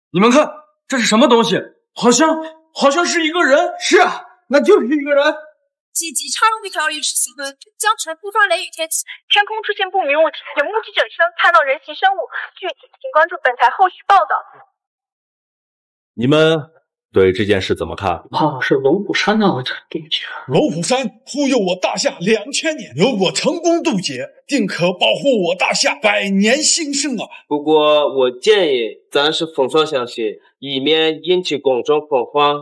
你们看，这是什么东西？好像是一个人。 是啊，那就是一个人。 紧急插入一条临时新闻：江城突发雷雨天气，天空出现不明物体，有目击者称看到人形生物。具体请关注本台后续报道。 你们对这件事怎么看？ 怕是龙虎山那位的渡劫。 龙虎山护佑我大夏2000年，有我成功渡劫，定可保护我大夏百年兴盛啊！ 不过我建议暂时封锁消息，以免引起公众恐慌。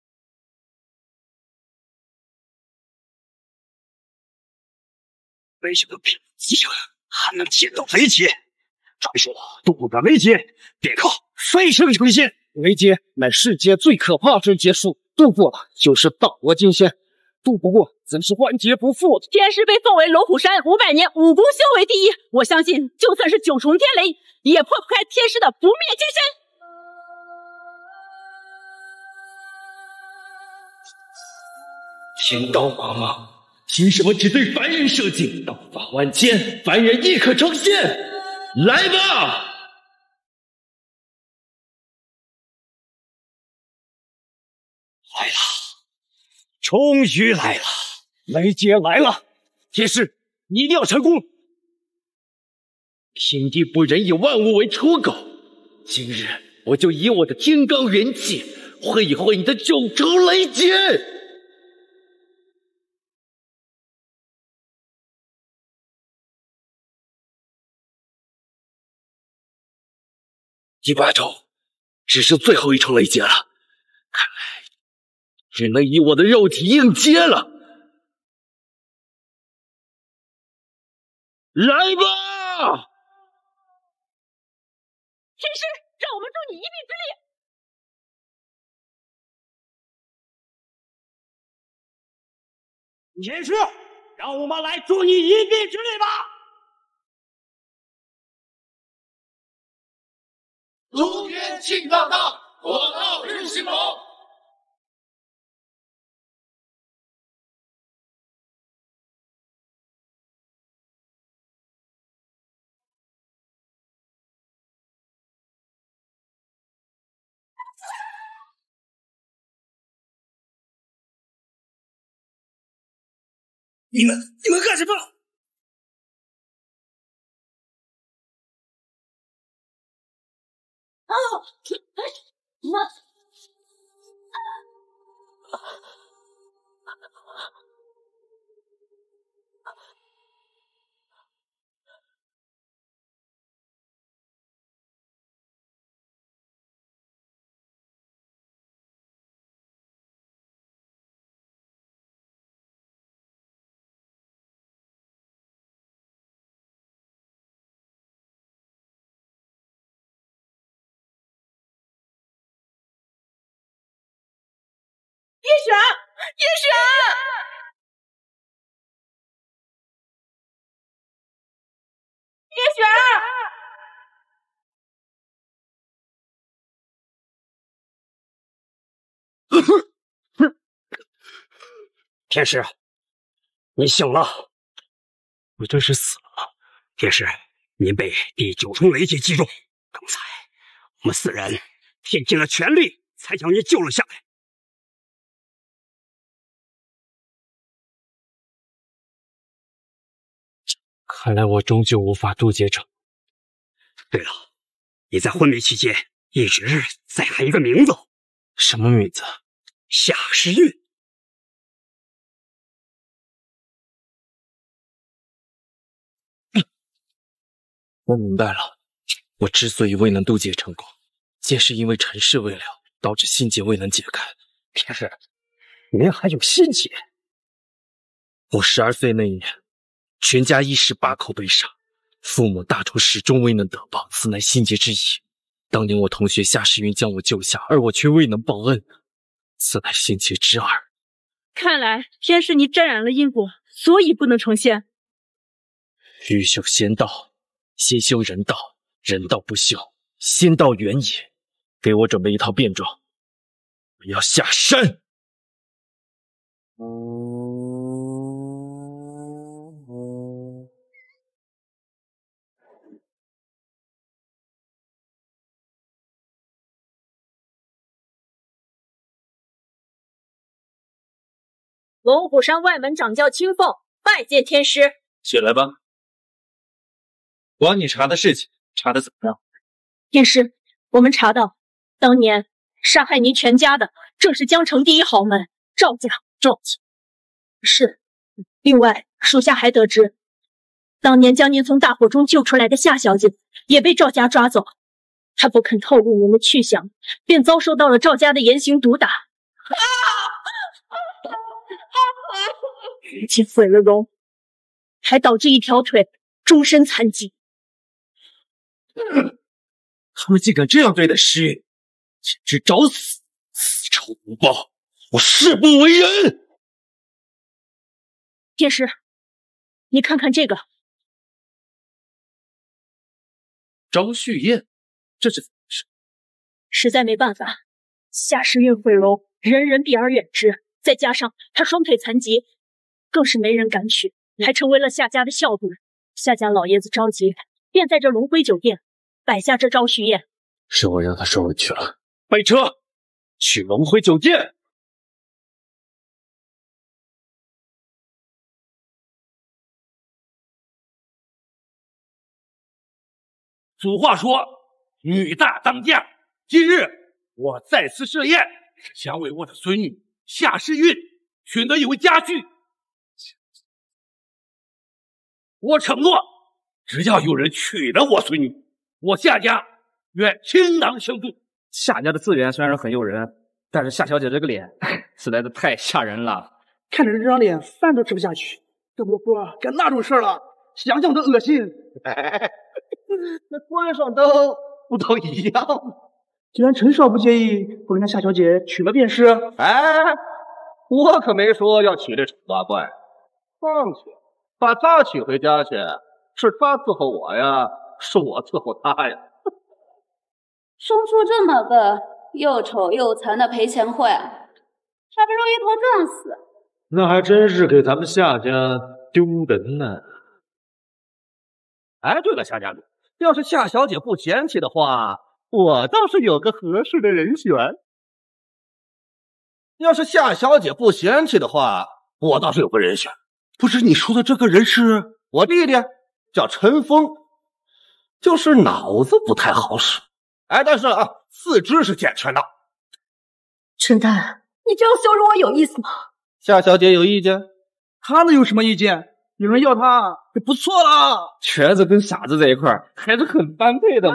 没想到凭机车还能捡到雷劫。传说渡过雷劫便靠飞升成仙。雷劫乃世界最可怕之劫数，渡过了就是大罗金仙，渡不过怎是万劫不复？ 天师被奉为龙虎山500年武功修为第一，我相信就算是9重天雷，也破不开天师的不灭金身。天道茫茫，凭什么只对凡人设计？道法万千，凡人亦可成仙。来吧！来了，终于来了，雷劫来了！天师，你一定要成功！天地不仁，以万物为刍狗。今日我就以我的天罡元气会一会你的9重雷劫！100重，只剩最后1重雷劫了，看来只能以我的肉体应接了。来吧！ 天师，让我们助你一臂之力。 天师，让我们来助你一臂之力吧！ 诸天庆荡荡，火闹日星龙。 你们干什么？ 叶璇，叶璇，叶璇！ 天师，你醒了！我真是死了。天师，您被第9重雷劫击中，刚才我们4人拼尽了全力，才将你救了下来。看来我终究无法渡劫成。对了，你在昏迷期间一直在喊一个名字， 什么名字？ 夏时运。 我明白了，我之所以未能渡劫成功，皆是因为尘世未了，导致心结未能解开。 天师，您还有心结？ 我12岁那一年，全家一时8口被杀，父母大仇始终未能得报，此乃心结之一。当年我同学夏时运将我救下，而我却未能报恩，此乃心结之二。 看来天师你沾染了因果，所以不能成仙。 欲修仙道，先修人道，人道不修，仙道远也。给我准备一套便装，我要下山。 龙虎山外门掌教青凤拜见天师。 起来吧。管你查的事情，查的怎么样？ 天师，我们查到，当年杀害您全家的正是江城第一豪门赵家。赵家是。另外，属下还得知，当年将您从大火中救出来的夏小姐也被赵家抓走。她不肯透露您的去向，便遭受到了赵家的严刑毒打。不仅毁了容，还导致一条腿终身残疾。 他们竟敢这样对待石韵，简直找死！此仇不报，我誓不为人！ 天师，你看看这个。 张旭燕，这是怎么回事？ 实在没办法，夏时运毁容，人人避而远之，再加上她双腿残疾，更是没人敢娶，还成为了夏家的笑柄。夏家老爷子着急，便在这龙辉酒店摆下这张旭燕。 是我让他受委屈了。备车，去龙辉酒店。 俗话说，女大当嫁。今日我再次设宴，是想为我的孙女夏时运寻得一位佳婿。我承诺，只要有人娶了我孙女，我夏家愿倾囊相助。 夏家的资源虽然很诱人，但是夏小姐这个脸实在是太吓人了。 看着这张脸，饭都吃不下去，更别说干那种事了，想想都恶心。那关上灯不都一样吗？既然陈少不介意，不能让夏小姐娶了便是。 哎，我可没说要娶这丑八怪。况且把他娶回家去，是他伺候我呀，是我伺候他呀。 生出这么个又丑又残的赔钱货呀，还不如一头撞死。 那还真是给咱们夏家丢人呢。 哎，对了，夏家主，要是夏小姐不嫌弃的话，我倒是有个合适的人选。要是夏小姐不嫌弃的话，我倒是有个人选。不是你说的这个人是我弟弟，叫陈峰，就是脑子不太好使。哎，但是啊，四肢是健全的。 陈丹，你这样羞辱我有意思吗？ 夏小姐有意见？ 他能有什么意见？有人要他就不错了。 瘸子跟傻子在一块儿还是很般配的嘛。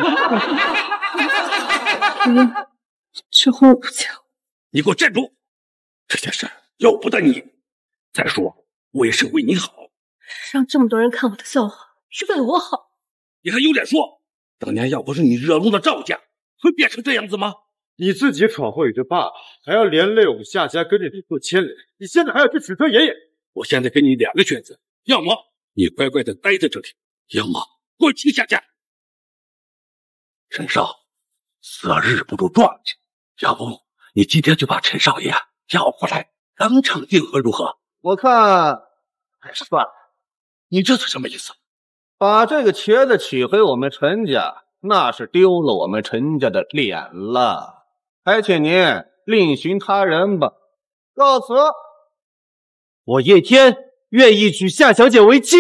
之后不讲。 你给我站住！这件事由不得你。再说，我也是为你好。 让这么多人看我的笑话，是为了我好。 你还有脸说？当年要不是你惹怒了赵家，会变成这样子吗？ 你自己闯祸也就罢了，还要连累我们夏家跟着你做牵连，你现在还要去指责爷爷。 我现在给你两个选择，要么你乖乖的待在这里，要么滚出夏家。陈少，择日不如撞日，要不你今天就把陈少爷要回来，当场定和如何？ 我看还是算了。你这是什么意思？ 把这个瘸子娶回我们陈家，那是丢了我们陈家的脸了。还请您另寻他人吧。告辞。 我叶天愿意娶夏小姐为妻。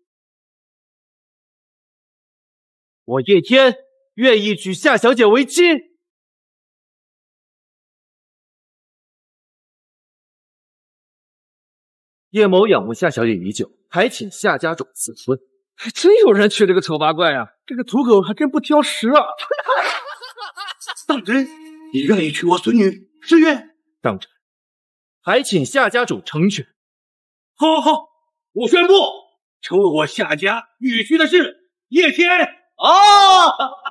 我叶天愿意娶夏小姐为妻。叶某仰慕夏小姐已久，还请夏家主赐婚。 还真有人娶这个丑八怪呀！ 这个土狗还真不挑食啊！ 当真？你愿意娶我孙女诗韵？ 当真。还请夏家主成全。 好，好，好，我宣布，成为我夏家女婿的是叶天啊！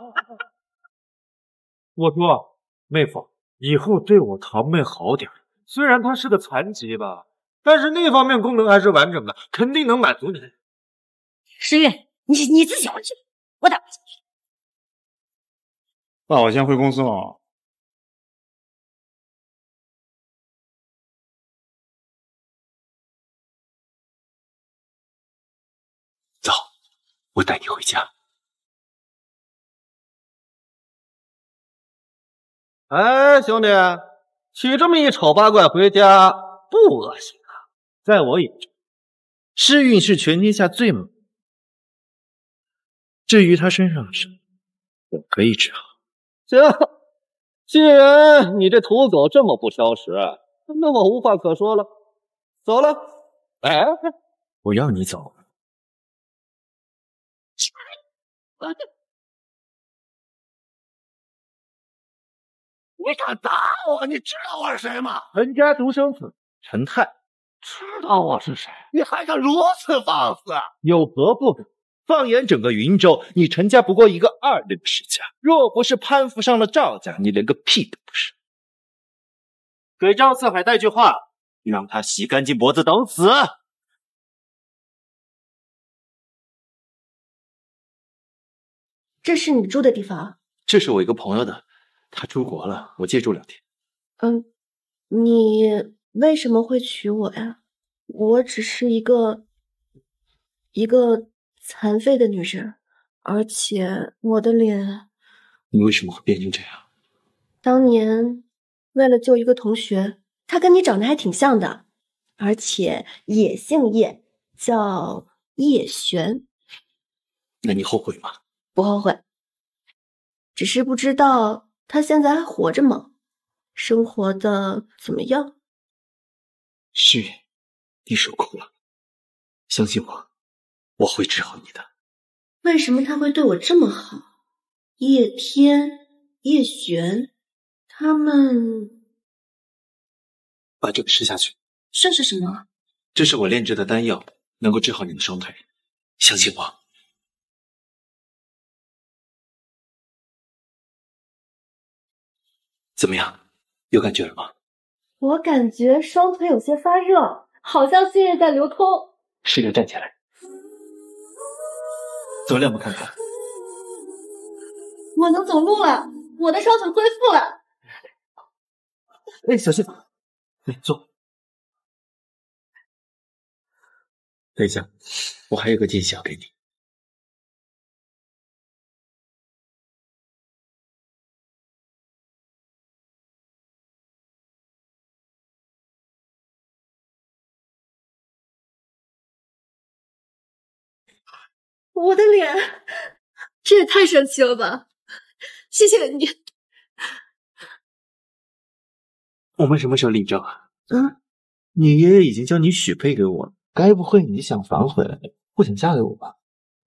我说，妹夫，以后对我堂妹好点。虽然她是个残疾吧，但是那方面功能还是完整的，肯定能满足你。 诗韵，你自己回去，我打不进去。 那我先回公司了。 走，我带你回家。 哎，兄弟，娶这么一丑八怪回家不恶心啊？ 在我眼中，诗韵是全天下最美。至于她身上的伤，我可以治好。 行，既然你这土狗这么不挑食，那我无话可说了，走了。哎， 我要你走。 你敢打我？你知道我是谁吗？ 陈家独生子陈泰， 知道我是谁？你还敢如此放肆？ 有何不敢？放眼整个云州，你陈家不过一个二流世家，若不是攀附上了赵家，你连个屁都不是。给赵四海带句话，让他洗干净脖子等死。 这是你住的地方？ 这是我一个朋友的，他出国了，我借住2天。 你为什么会娶我呀？我只是一个残废的女人，而且我的脸…… 你为什么会变成这样？ 当年为了救一个同学，他跟你长得还挺像的，而且也姓叶，叫叶璇。 那你后悔吗？ 不后悔，只是不知道他现在还活着吗？生活的怎么样？ 诗韵，你受苦了，相信我，我会治好你的。 为什么他会对我这么好？叶天、叶璇，他们…… 把这个吃下去。 这是什么？ 这是我炼制的丹药，能够治好你的双腿，相信我。怎么样？有感觉了吗？ 我感觉双腿有些发热，好像血液在流通。 试着站起来，走两步看看。 我能走路了，我的双腿恢复了。 哎，小心！来，坐。等一下，我还有个建议要给你。 我的脸，这也太神奇了吧！谢谢你。 我们什么时候领证啊？你爷爷已经将你许配给我了，该不会你想反悔了，不想嫁给我吧？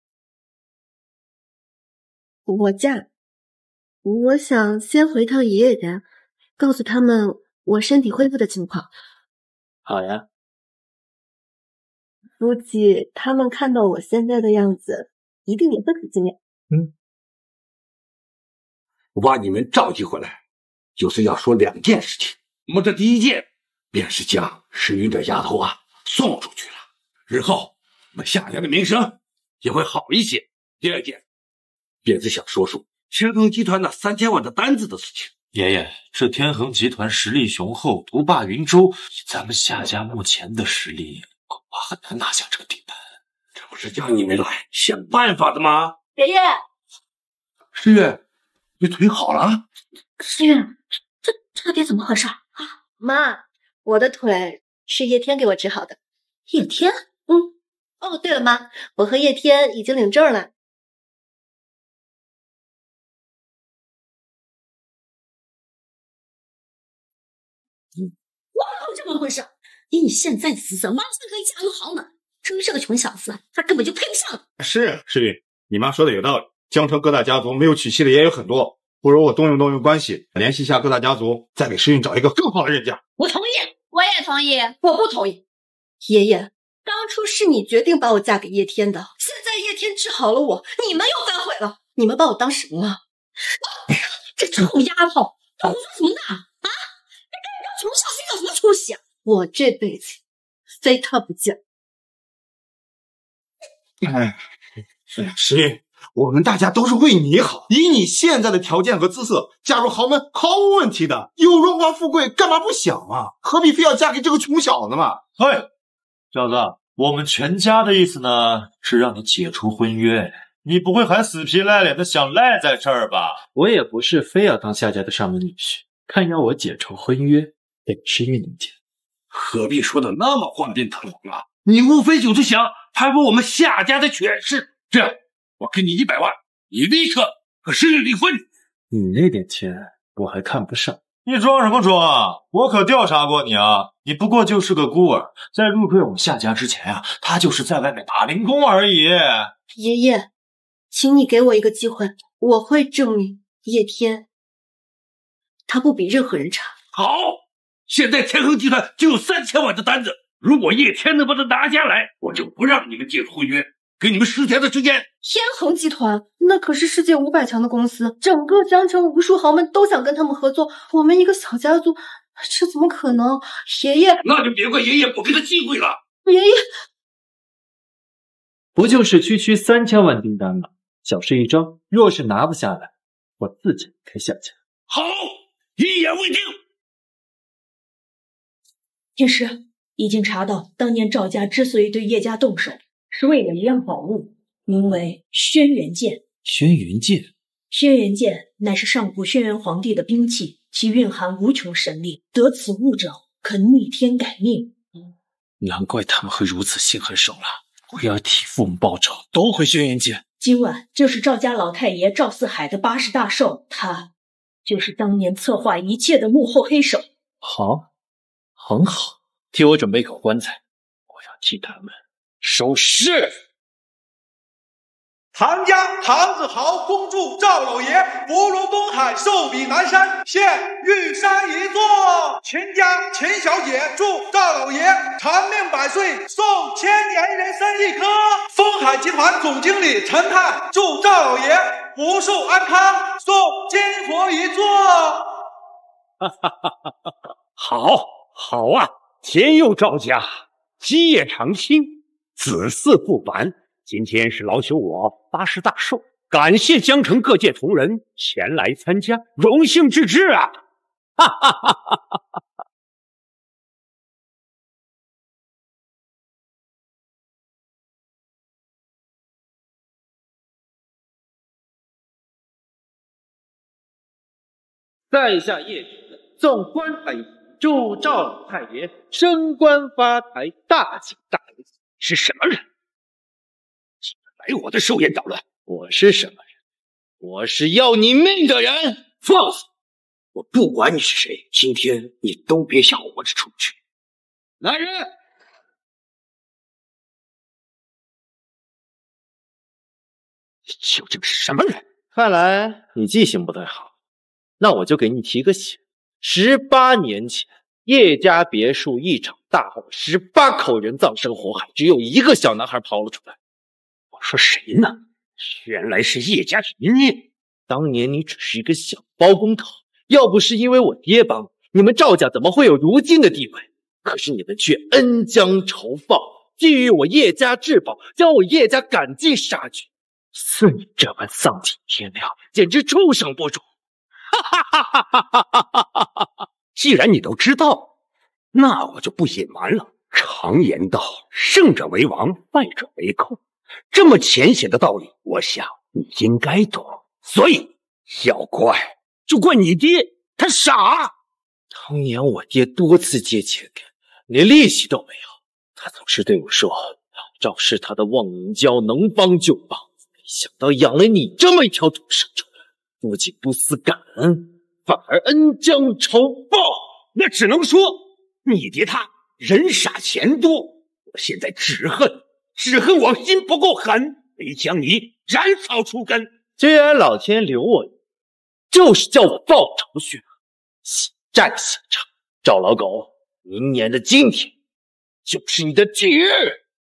我嫁，我想先回趟爷爷家，告诉他们我身体恢复的情况。 好呀。 估计他们看到我现在的样子，一定也会很惊讶。 我把你们召集回来，就是要说2件事情。那么这第一件，便是将诗韵这丫头送出去了，日后我们夏家的名声也会好一些。第二件，便是想说天恒集团那3000万的单子的事情。 爷爷，这天恒集团实力雄厚，独霸云州，以咱们夏家目前的实力，恐怕很难拿下这个地盘。 这不是叫你们来想办法的吗？ 爷爷， 诗韵，你腿好了？ 诗韵，这到底怎么回事啊？妈，我的腿是叶天给我治好的。叶天？哦，对了，妈，我和叶天已经领证了。哇，这么回事？以你现在的姿色，马上可以嫁入豪门。至于这个穷小子，他根本就配不上。 是诗韵，你妈说的有道理。江城各大家族没有娶妻的也有很多，不如我动用关系，联系一下各大家族，再给诗韵找一个更好的人家。 我同意，我也同意。我不同意。爷爷，当初是你决定把我嫁给叶天的，现在叶天治好了我，你们又反悔了。你们把我当什么了？这臭丫头，胡说什么呢？啊！你跟一个穷小子有什么出息啊？我这辈子非他不嫁。 诗韵，我们大家都是为你好，以你现在的条件和姿色，嫁入豪门毫无问题的。有荣华富贵，干嘛不想啊？何必非要嫁给这个穷小子嘛？ 嘿，小子，我们全家的意思呢，是让你解除婚约。你不会还死皮赖脸的想赖在这儿吧？ 我也不是非要当夏家的上门女婿，看要我解除婚约，得诗韵能解。 何必说的那么冠冕堂皇啊？你无非就是想攀附我们夏家的权势。这样，我给你100万，你立刻和诗韵离婚。 你那点钱我还看不上。 你装什么装啊？我可调查过你啊，你不过就是个孤儿，在入赘我们夏家之前啊，他就是在外面打零工而已。 爷爷，请你给我一个机会，我会证明叶天他不比任何人差。 好，现在天恒集团就有3000万的单子，如果叶天能把它拿下来，我就不让你们解除婚约，给你们10天的时间。 天恒集团那可是世界500强的公司，整个江城无数豪门都想跟他们合作，我们一个小家族，这怎么可能？爷爷， 那就别怪爷爷不给他机会了。 爷爷， 不就是区区3000万订单吗？小事一桩，若是拿不下来，我自己开下家。 好，一言为定。 天师已经查到，当年赵家之所以对叶家动手，是为了一样宝物，名为轩辕剑。 轩辕剑， 轩辕剑乃是上古轩辕皇帝的兵器，其蕴含无穷神力，得此物者可逆天改命。 难怪他们会如此心狠手辣，为了替父母报仇，夺回轩辕剑。 今晚就是赵家老太爷赵四海的80大寿，他就是当年策划一切的幕后黑手。 好，很好，替我准备口棺材，我要替他们收尸。 唐家唐子豪恭祝赵老爷福如东海，寿比南山，现玉山一座。秦家秦小姐祝赵老爷长命百岁，送千年人参1颗。丰海集团总经理陈泰祝赵老爷福寿安康，送金佛1座。 好啊！天佑赵家，基业长青，子嗣不凡。今天是劳求我80大寿，感谢江城各界同仁前来参加，荣幸之至啊！哈哈哈哈哈哈！ 在下叶天纵观太医，祝赵老太爷升官发财，大吉大利。 是什么人？来我的寿宴捣乱！ 我是什么人？我是要你命的人！ 放肆！我不管你是谁，今天你都别想活着出去！ 来人！ 究竟是什么人？ 看来你记性不太好，那我就给你提个醒：18年前，叶家别墅一场大火，18口人葬身火海，只有1个小男孩逃了出来。 我说谁呢？原来是叶家余孽。 当年你只是一个小包工头，要不是因为我爹帮，你们赵家怎么会有如今的地位？可是你们却恩将仇报，觊觎我叶家至宝，将我叶家赶尽杀绝。似你这般丧尽天良，简直畜生不如！ 哈哈哈哈哈哈哈哈！既然你都知道，那我就不隐瞒了。常言道，胜者为王，败者为寇。这么浅显的道理，我想你应该懂。所以要怪就怪你爹，他傻。 当年我爹多次借钱给，连利息都没有。他总是对我说，老赵是他的忘年交，能帮就帮。没想到养了你这么一条土生出来，不仅不思感恩，反而恩将仇报。 那只能说你爹他人傻钱多。我现在只恨我心不够狠，没将你斩草除根。 既然老天留我一命，就是叫我报仇雪恨，血债血偿。赵老狗，明年的今天就是你的忌日。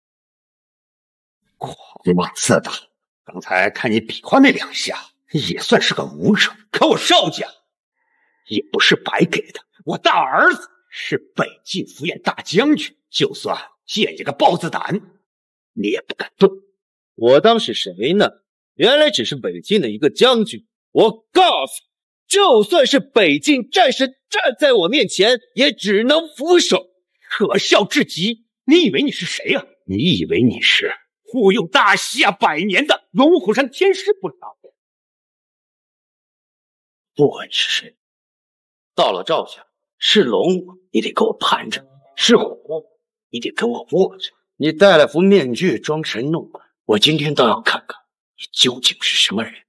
狂妄自大！刚才看你比划那2下，也算是个武者，可我邵家也不是白给的。我大儿子是北境府院大将军，就算见一个豹子胆，你也不敢动。 我当是谁呢？原来只是北境的一个将军。我告诉你，就算是北境战神站在我面前，也只能俯首。 可笑至极！你以为你是谁啊？你以为你是护佑大夏100年的龙虎山天师不成？ 不管是谁，到了赵家是龙武，你得给我盘着， 是虎，你得跟我握着。你戴了副面具装神弄鬼，我今天倒要看看你究竟是什么人。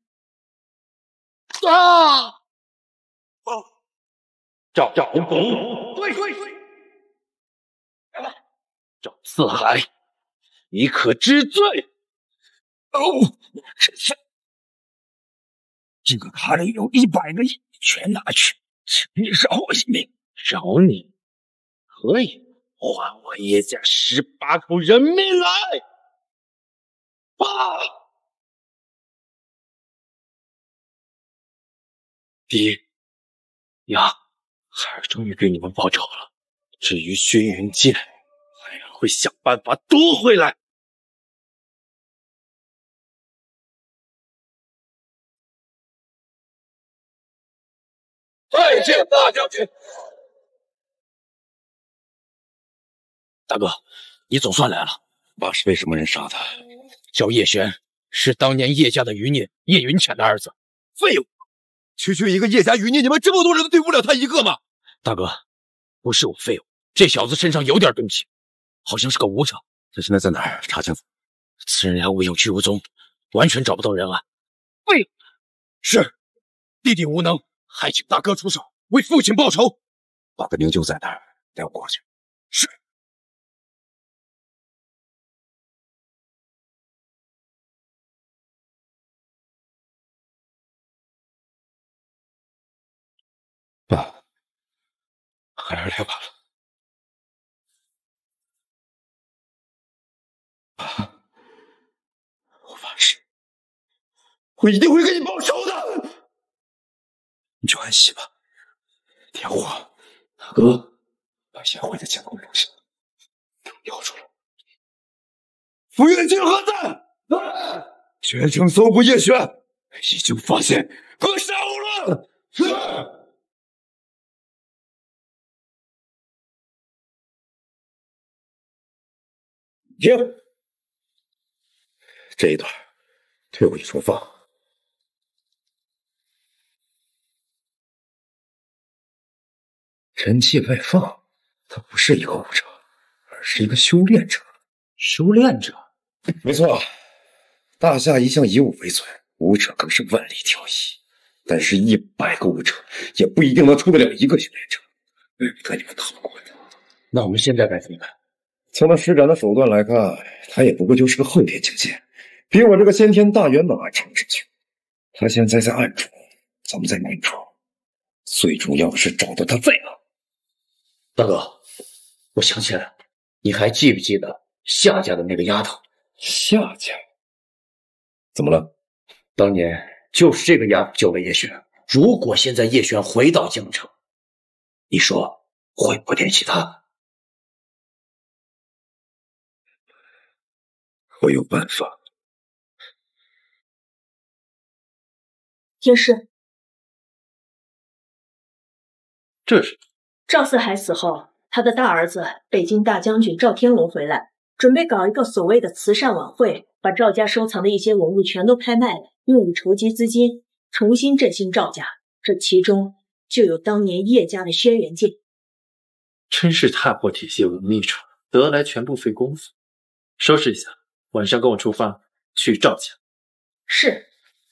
啊！赵公，对，赵四海，你可知罪？哦，臣下。这个卡里有100个亿，全拿去，你饶我一命。饶你？可以，还我叶家18口人命来！啊！爹呀，孩儿终于给你们报仇了。至于轩辕剑，孩儿会想办法夺回来。 再见，大将军。 大哥，你总算来了。爸是被什么人杀的？叫叶璇，是当年叶家的余孽叶云浅的儿子。废物！ 区区一个叶家余孽，你们这么多人都对不了他一个吗？ 大哥，不是我废物，这小子身上有点东西，好像是个武者。 他现在在哪儿？查清楚。 此人还无影去无踪，完全找不到人案。废物！是，弟弟无能，还请大哥出手，为父亲报仇。 爸的灵柩在哪儿？带我过去。 是。 爸，孩儿来晚了。爸，我发誓，我一定会给你报仇的。你就安息吧。天火，大哥，把贤惠的监控留下，等调出来。傅远京何在？全城搜捕叶璇，已经发现，格杀勿论。是。停！这一段退回去重放。真气外放，他不是一个武者，而是一个修炼者。 修炼者？ 没错，大夏一向以武为尊，武者更是万里挑一。但是100个武者也不一定能出得了一个修炼者，怪不得你们打不过他。 那我们现在该怎么办？ 从他施展的手段来看，他也不过就是个后天境界，比我这个先天大圆满还长之久。他现在在暗中，咱们在明处，最重要的是找到他在哪。 大哥，我想起来了，你还记不记得夏家的那个丫头？ 夏家？怎么了？ 当年就是这个丫头救了叶璇。如果现在叶璇回到江城，你说会不会联系他？ 我有办法。 天师， 这是赵四海死后，他的大儿子北京大将军赵天龙回来，准备搞一个所谓的慈善晚会，把赵家收藏的一些文物全都拍卖了，用以筹集资金，重新振兴赵家。这其中就有当年叶家的轩辕剑。 真是踏破铁鞋无觅处，得来全不费工夫。收拾一下，晚上跟我出发去赵家。 是。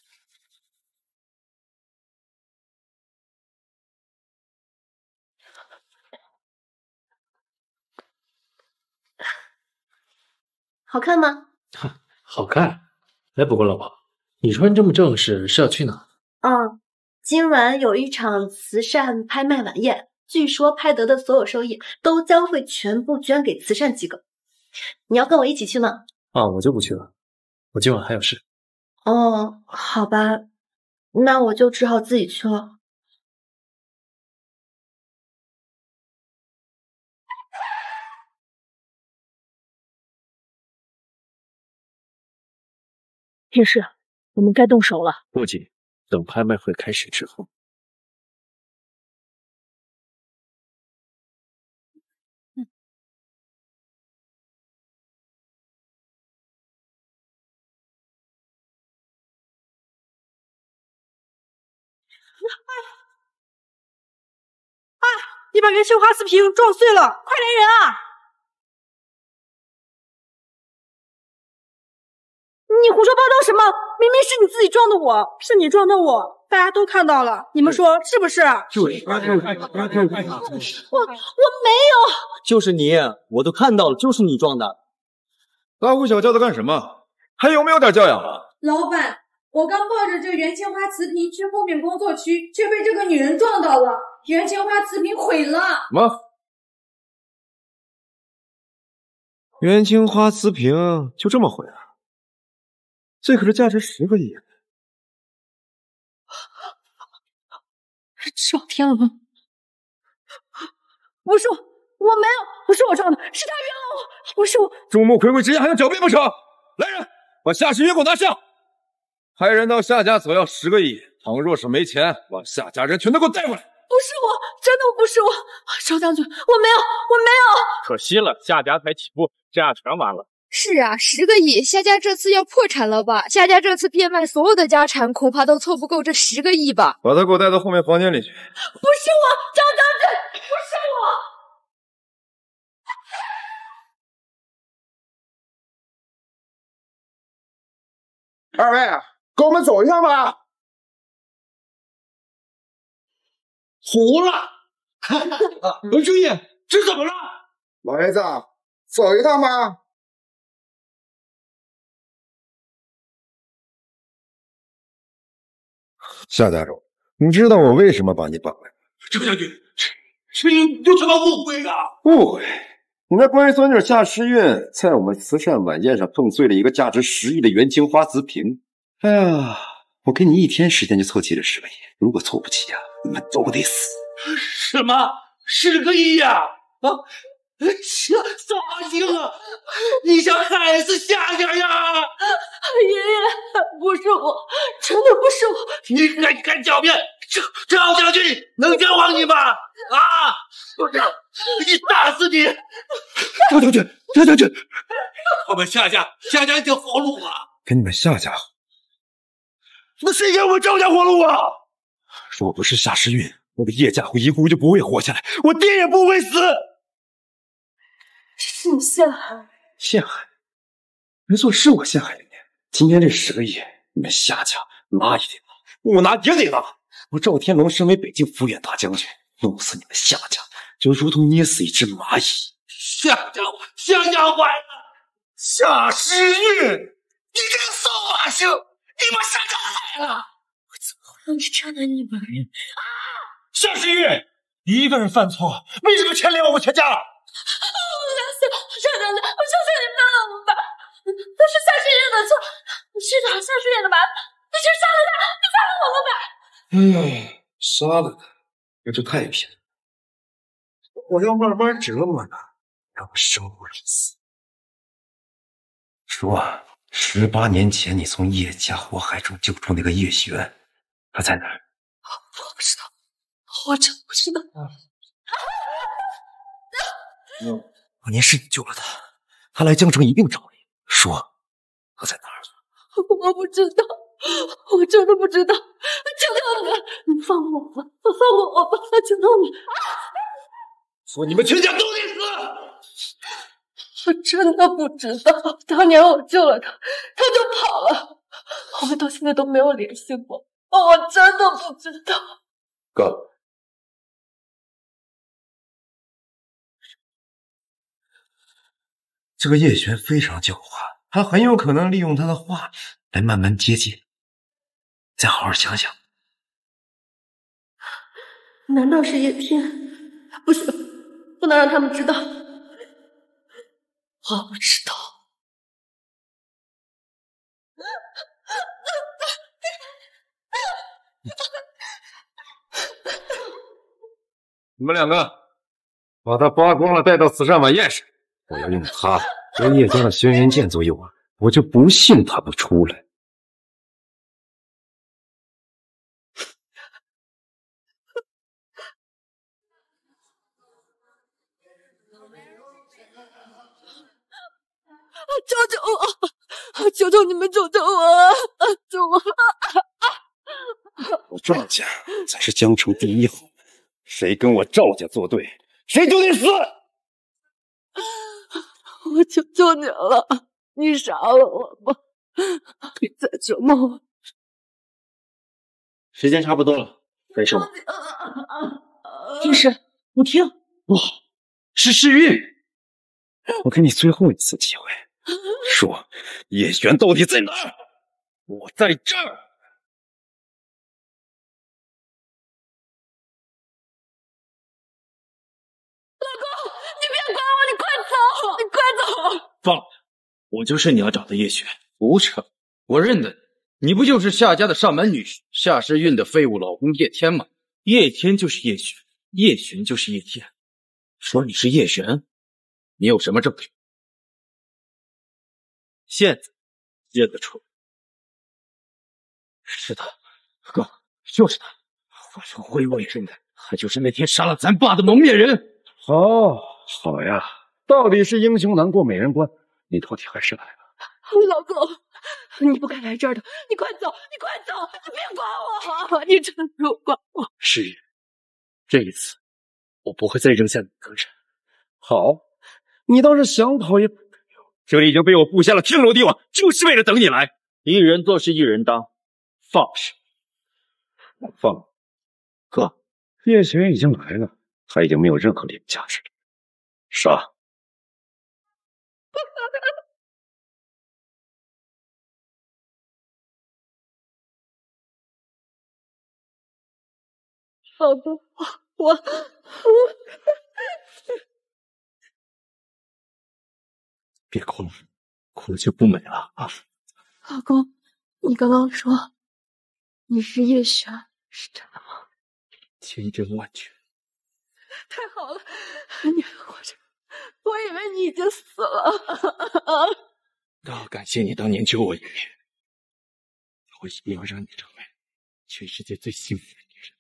好看吗？ 好看。哎，不过老婆，你穿这么正式是要去哪？ 今晚有一场慈善拍卖晚宴，据说拍得的所有收益都将会全部捐给慈善机构。你要跟我一起去吗？ 我就不去了，我今晚还有事。 哦，好吧，那我就只好自己去了。 天师，我们该动手了。 不急，等拍卖会开始之后。 你把元青花瓷瓶撞碎了，快来人啊！你胡说八道什么？明明是你自己撞的我，是你撞的我，大家都看到了，你们说是不是？ 对， 我没有。 就是你，我都看到了，就是你撞的。 大呼小叫的干什么？还有没有点教养啊？ 老板，我刚抱着这元青花瓷瓶去后面工作区，却被这个女人撞到了，元青花瓷瓶毁了。 什么？元青花瓷瓶就这么毁了？这可是价值10个亿。 赵天龙，不是我没有，不是我撞的，是他冤枉我，不是我。 众目睽睽之下还想狡辩不成？来人，把夏时运给我拿下！派人到夏家索要10个亿，倘若是没钱，把夏家人全都给我带过来。 不是我，真的不是我，赵将军，我没有。 可惜了，夏家才起步，这样全完了。 是啊，10个亿，夏家这次要破产了吧？夏家这次变卖所有的家产，恐怕都凑不够这10个亿吧？ 把他给我带到后面房间里去。 不是我，赵将军，不是我。二位，跟我们走一趟吧。 糊了！文兄爷，这怎么了？ 老爷子，走一趟吧。 夏家主，你知道我为什么把你绑来吗？ 赵将军，这有什么误会啊？ 误会？你那乖孙女夏时运在我们慈善晚宴上碰碎了一个价值10亿的元青花瓷瓶。哎呀，我给你1天时间就凑齐这10个亿，如果凑不齐呀，你们都得死。 什么10个亿呀？这咋行啊？你想害死夏家呀？ 爷爷，不是我，真的不是我。 你敢狡辩？赵将军能冤枉你吗？啊！你打死你！ 赵将军， 我们夏家已经活路了。 跟你们夏家， 那谁给我们赵家活路啊？ 若不是夏时运，我们叶家和遗孤就不会活下来，我爹也不会死。 是你陷害？ 陷害？没错，是我陷害的你。今天这10个亿，你们夏家拿也得拿，我拿也得拿。我赵天龙身为北京抚远大将军，弄死你们夏家，就如同捏死一只蚂蚁。 夏家坏了！夏时运，你这个骚把星，你把夏家害了！ 我怎么会让你这样的女人啊？ 夏时运，你一个人犯错，为什么牵连我们全家？ 夏将军，我求求你放了我吧！都是夏时运的错，你去找夏时运的麻烦，你去杀了他，你放了我吧！ 杀了他，那就太偏了。我要慢慢折磨他，让他生不如死。说，18年前你从叶家火海中救出那个叶璇，他在哪儿？ 我不知道，我真不知道。 年是你救了他，他来江城一定找你。说他在哪儿？ 我不知道，我真的不知道。求求你，你放过我吧，放过我吧，求求你！ 说你们全家都得死！ 我真的不知道，当年我救了他，他就跑了，我们到现在都没有联系过。我真的不知道。 哥。这个叶璇非常狡猾，他很有可能利用他的话来慢慢接近。再好好想想。 难道是叶天？不行，不能让他们知道。我不知道。 你们2个把他扒光了带到慈善晚宴上。我要用他和叶家的轩辕剑做诱饵，我就不信他不出来。 救救我！求求你们救救我！救我！ 我赵家才是江城第一豪门， 谁跟我赵家作对，谁就得死！ 我求求你了，你杀了我吧，别再折磨我。 时间差不多了，分手吧。 天使，我听。 哇，是世韵！我给你最后一次机会，说叶璇到底在哪儿？我在这儿。 你别管我，你快走，你快走！ 放了他，我就是你要找的叶璇。胡扯，我认得你，你不就是夏家的上门女婿夏世韵的废物老公叶天吗？叶天就是叶璇，叶璇就是叶天。说你是叶璇，你有什么证据？现在认得出？是他，哥，就是他，化成灰雾也认得，他就是那天杀了咱爸的蒙面人。 好呀，到底是英雄难过美人关，你到底还是来了。 老公，你不该来这儿的，你快走，你快走，你别管我，你真的不用管我。 诗雨，这一次我不会再扔下你一个人。 好，你倒是想跑也跑不了，这里已经被我布下了天罗地网，就是为了等你来。 一人做事一人当，放手。 放，哥，叶璇已经来了，他已经没有任何利用价值了。杀！ 老公，我别哭了，哭了就不美了啊！ 老公，你刚刚说你是叶璇，是真的吗？ 千真万确。 太好了，你还活着，我以为你已经死了。 都要感谢你当年救我一命，我一定要让你成为全世界最幸福的女人。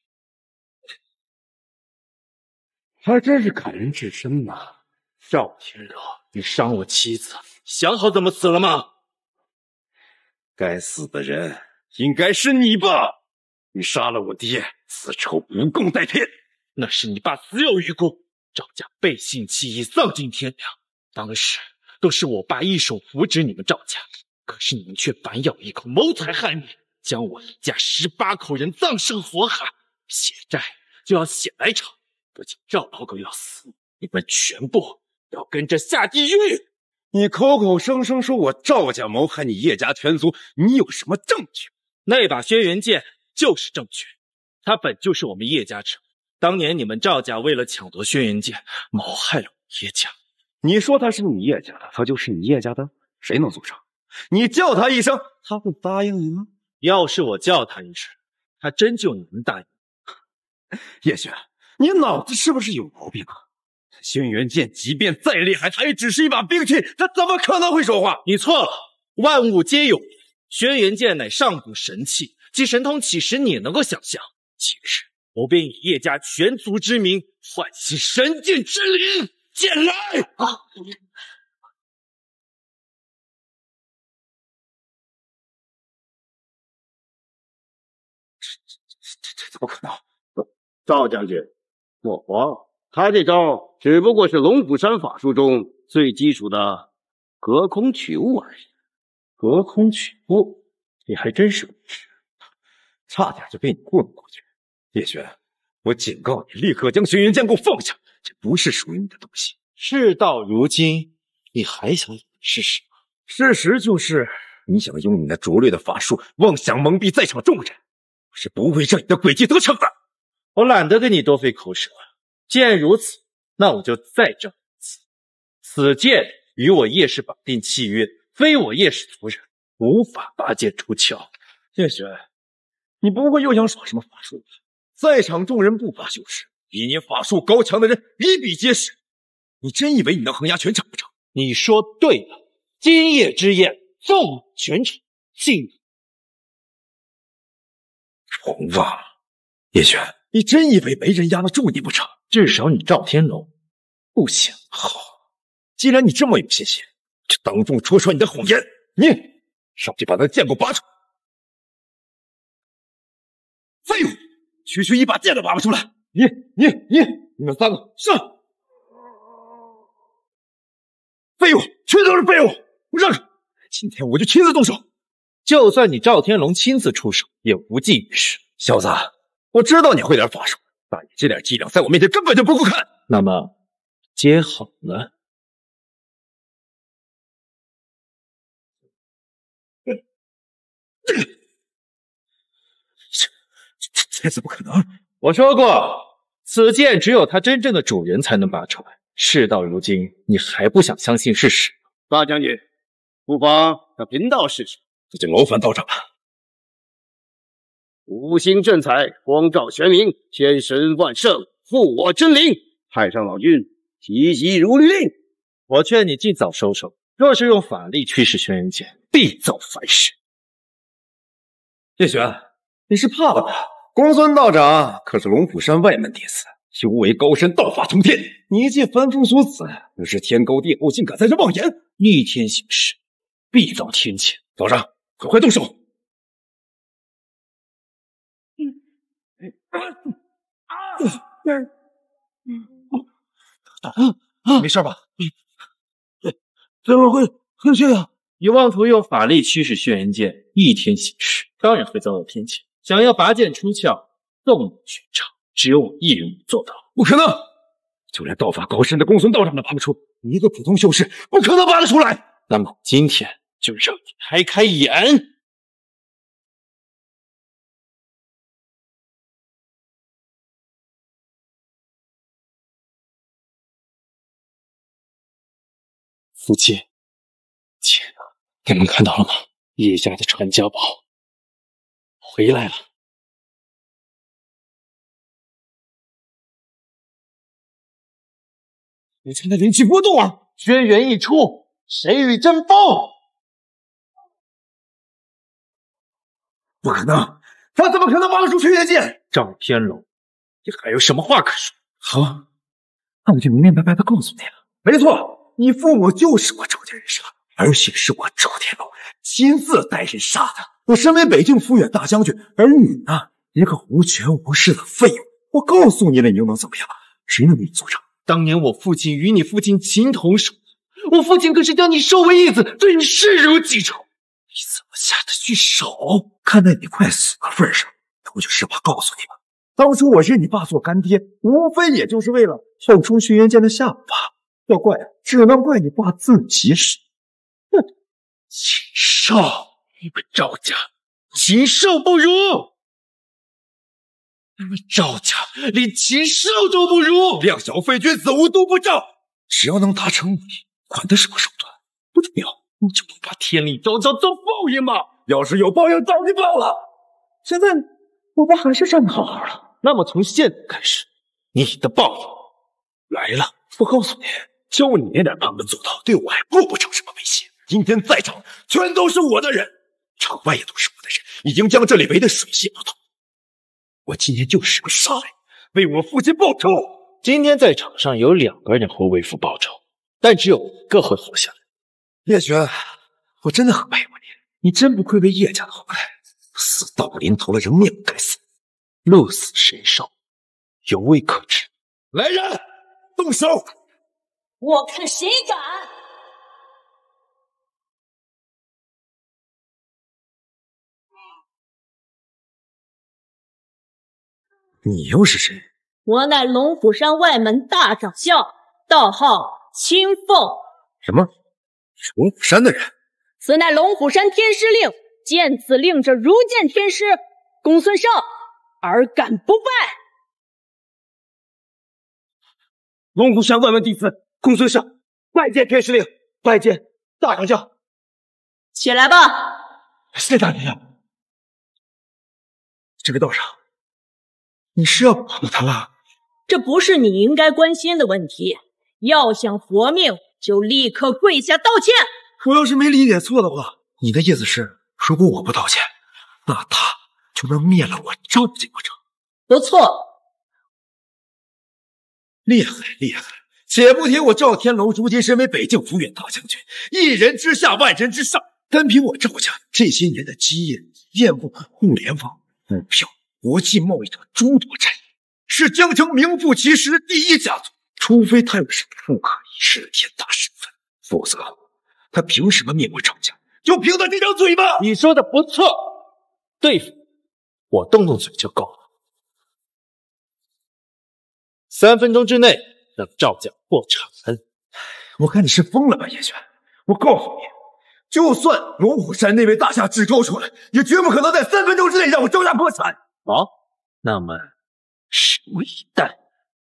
还真是感人至深呐！ 赵天柔，你伤我妻子，想好怎么死了吗？ 该死的人应该是你吧？你杀了我爹，此仇无共戴天。 那是你爸死有余辜，赵家背信弃义，丧尽天良。当时都是我爸一手扶植你们赵家，可是你们却反咬一口，谋财害命，将我一家18口人葬身火海，血债就要血来偿。不仅赵老狗要死，你们全部要跟着下地狱！ 你口口声声说我赵家谋害你叶家全族，你有什么证据？ 那把轩辕剑就是证据，它本就是我们叶家之物。当年你们赵家为了抢夺轩辕剑，谋害了我叶家。 你说他是你叶家的，他就是你叶家的，谁能阻挡？你叫他一声，他会答应你吗？ 要是我叫他一声，他真就能答应。 叶璇，你脑子是不是有毛病啊？轩辕剑即便再厉害，它也只是一把兵器，它怎么可能会说话？ 你错了，万物皆有灵，轩辕剑乃上古神器，其神通岂时你能够想象？今日我便以叶家全族之名，唤醒神剑之灵，剑来！啊！ 这怎么可能？ 赵将军，莫慌，他这招只不过是龙虎山法术中最基础的隔空取物而已。 隔空取物，你还真是个女士，差点就被你糊弄过去。叶璇，我警告你，立刻将轩辕剑给我放下，这不是属于你的东西。 事到如今，你还想以为是什么？ 事实就是你想用你那拙劣的法术妄想蒙蔽在场众人，我是不会让你的诡计得逞的。 我懒得跟你多费口舌了。既然如此，那我就再证一次，此剑与我叶氏绑定契约，非我叶氏族人，无法拔剑出鞘。 叶璇，你不会又想耍什么法术吧？在场众人不乏就是，比你法术高强的人比比皆是。你真以为你能横压全场不成？ 你说对了，今夜之宴，纵马全场，信重望。叶璇，你真以为没人压得住你不成？ 至少你赵天龙不行。 好，既然你这么有信心，就当众戳穿你的谎言。你上去把那剑给我拔出！废物，区区一把剑都拔不出来， 你们三个上！废物，全都是废物！让开！今天我就亲自动手。 就算你赵天龙亲自出手，也无济于事。 小子，我知道你会点法术，但你这点伎俩在我面前根本就不够看。 那么，接好了。 这次不可能！ 我说过，此剑只有它真正的主人才能拔出来。事到如今，你还不想相信是实？ 大将军，不妨让贫道试试。这就劳烦道长了。 五星正彩，光照玄冥，天神万圣，护我真灵。太上老君，急急如律令。 我劝你尽早收手，若是用法力驱使轩辕剑，必造反事。 叶璇，你是怕了吧？公孙道长可是龙虎山外门弟子，修为高深，道法通天。你一介凡夫俗子，那是天高地厚，竟敢在这妄言！ 逆天行事，必遭天谴。 道长，快动手！ 没事吧？ 怎么会这样？ 你妄图用法力驱使轩辕剑逆天行事，当然会遭到天谴。想要拔剑出鞘，动怒全场，只有我一人能做到。 不可能！就连道法高深的公孙道长都拔不出，你一个普通修士不可能拔得出来。 那么今天就让你开开眼。 父亲，姐，你们看到了吗？叶家的传家宝回来了。 你现在灵气波动啊！ 轩辕一出，谁与争锋？ 不可能，他怎么可能拔得出轩辕剑？ 赵天龙，你还有什么话可说？ 好，那我就明明白白的告诉你了。没错，你父母就是我赵家人杀，而且是我赵天龙亲自带人杀的。我身为北境副远大将军，而你呢，一个无权无势的废物。我告诉你了，你又能怎么样？谁能给你作证？ 当年我父亲与你父亲情同手，我父亲可是将你收为义子，对你视如己出。 你怎么下得去手？看在你快死的份上，我就实话告诉你吧。当初我认你爸做干爹，无非也就是为了跳出轩辕剑的下巴。要怪，只能怪你爸自己使。 哼，禽兽！你们赵家禽兽不如！你们赵家连禽兽都不如！ 量小废君子，无毒不照。只要能达成目的，管他什么手段，不重要。 你就不怕天理昭昭遭报应吗？ 要是有报应，早就报了。现在我不还是站得好好的？ 那么从现在开始，你的报应来了。 我告诉你，就你那点旁门左道，对我还构不成什么威胁。今天在场全都是我的人，场外也都是我的人，已经将这里围得水泄不通。我今天就是个杀人，为我父亲报仇。 今天在场上有2个人会为父报仇，但只有1个会活下来。 叶璇，我真的很佩服你，你真不愧为叶家的后代，死到临头了仍命该死， 鹿死谁手，犹未可知。 来人，动手！ 我看谁敢！ 你又是谁？ 我乃龙虎山外门大掌校，道号青凤。 什么？龙虎山的人？ 此乃龙虎山天师令，见此令者如见天师。公孙胜，尔敢不拜？ 龙虎山外门弟子公孙胜，拜见天师令，拜见大掌校。 起来吧。 谢大人。 这位道长，你是要保护他了？ 这不是你应该关心的问题。要想活命，就立刻跪下道歉。 我要是没理解错的话，你的意思是，如果我不道歉，那他就能灭了我赵家不成？ 不错， 厉害厉害！且不提我赵天龙如今身为北境府远大将军，一人之下万人之上，单凭我赵家这些年的基业，遍布互联网、股票、国际贸易等诸多产业， 是江城名副其实的第一家族，除非他有什么不可一世的天大身份，否则他凭什么灭我赵家？就凭他这张嘴吗？ 你说的不错，对付我动动嘴就够了。3分钟之内让赵家破产。 我看你是疯了吧，叶璇！我告诉你，就算龙虎山那位大侠指勾出来，也绝不可能在3分钟之内让我赵家破产。 好，那么拭目以待。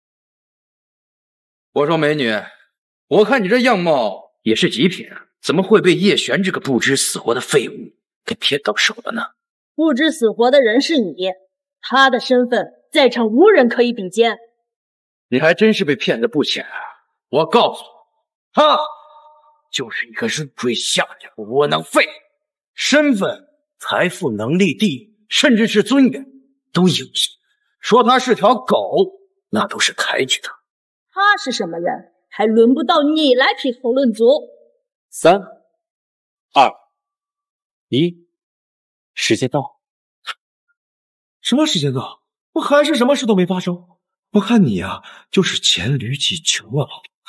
我说美女，我看你这样貌也是极品啊，怎么会被叶璇这个不知死活的废物给骗到手了呢？ 不知死活的人是你，他的身份在场无人可以比肩。 你还真是被骗得不浅啊！我告诉你，他就是一个入赘下家的窝囊废，身份、财富、能力、地位，甚至是尊严都有限。说他是条狗，那都是抬举他。 他是什么人，还轮不到你来评头论足。 3、2、1，时间到。 什么时间到？不还是什么事都没发生？我看你呀，就是黔驴技穷啊！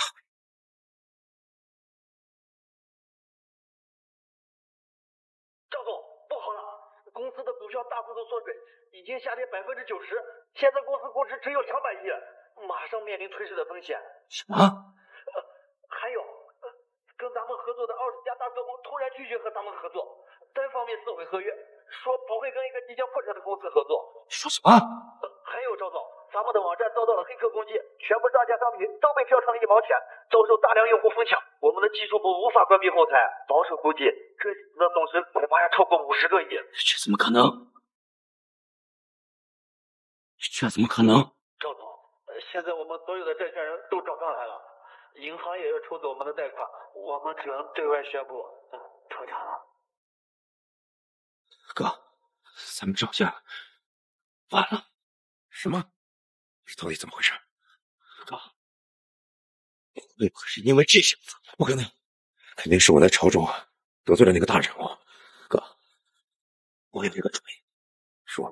赵总，不好了，公司的股票大幅度缩水，已经下跌90%，现在公司估值只有200亿，马上面临退市的风险。 什么？ 还有，跟咱们合作的20家大客户突然拒绝和咱们合作，单方面撕毁合约，说不会跟一个即将破产的公司合作。 说什么？ 还有赵总，咱们的网站遭到了黑客攻击，全部上架商品都被飘成了1毛钱，遭受大量用户疯抢，我们的技术部无法关闭后台，保守估计这次的总值恐怕要超过50个亿。 这怎么可能？这怎么可能？ 赵总，现在我们所有的债权人都找上来了，银行也要抽走我们的贷款，我们只能对外宣布破产了。 哥，咱们赵家完了。什么？这到底怎么回事？哥，会不会是因为这小子？不可能，肯定是我在朝中得罪了那个大人物。哥，我有一个主意，说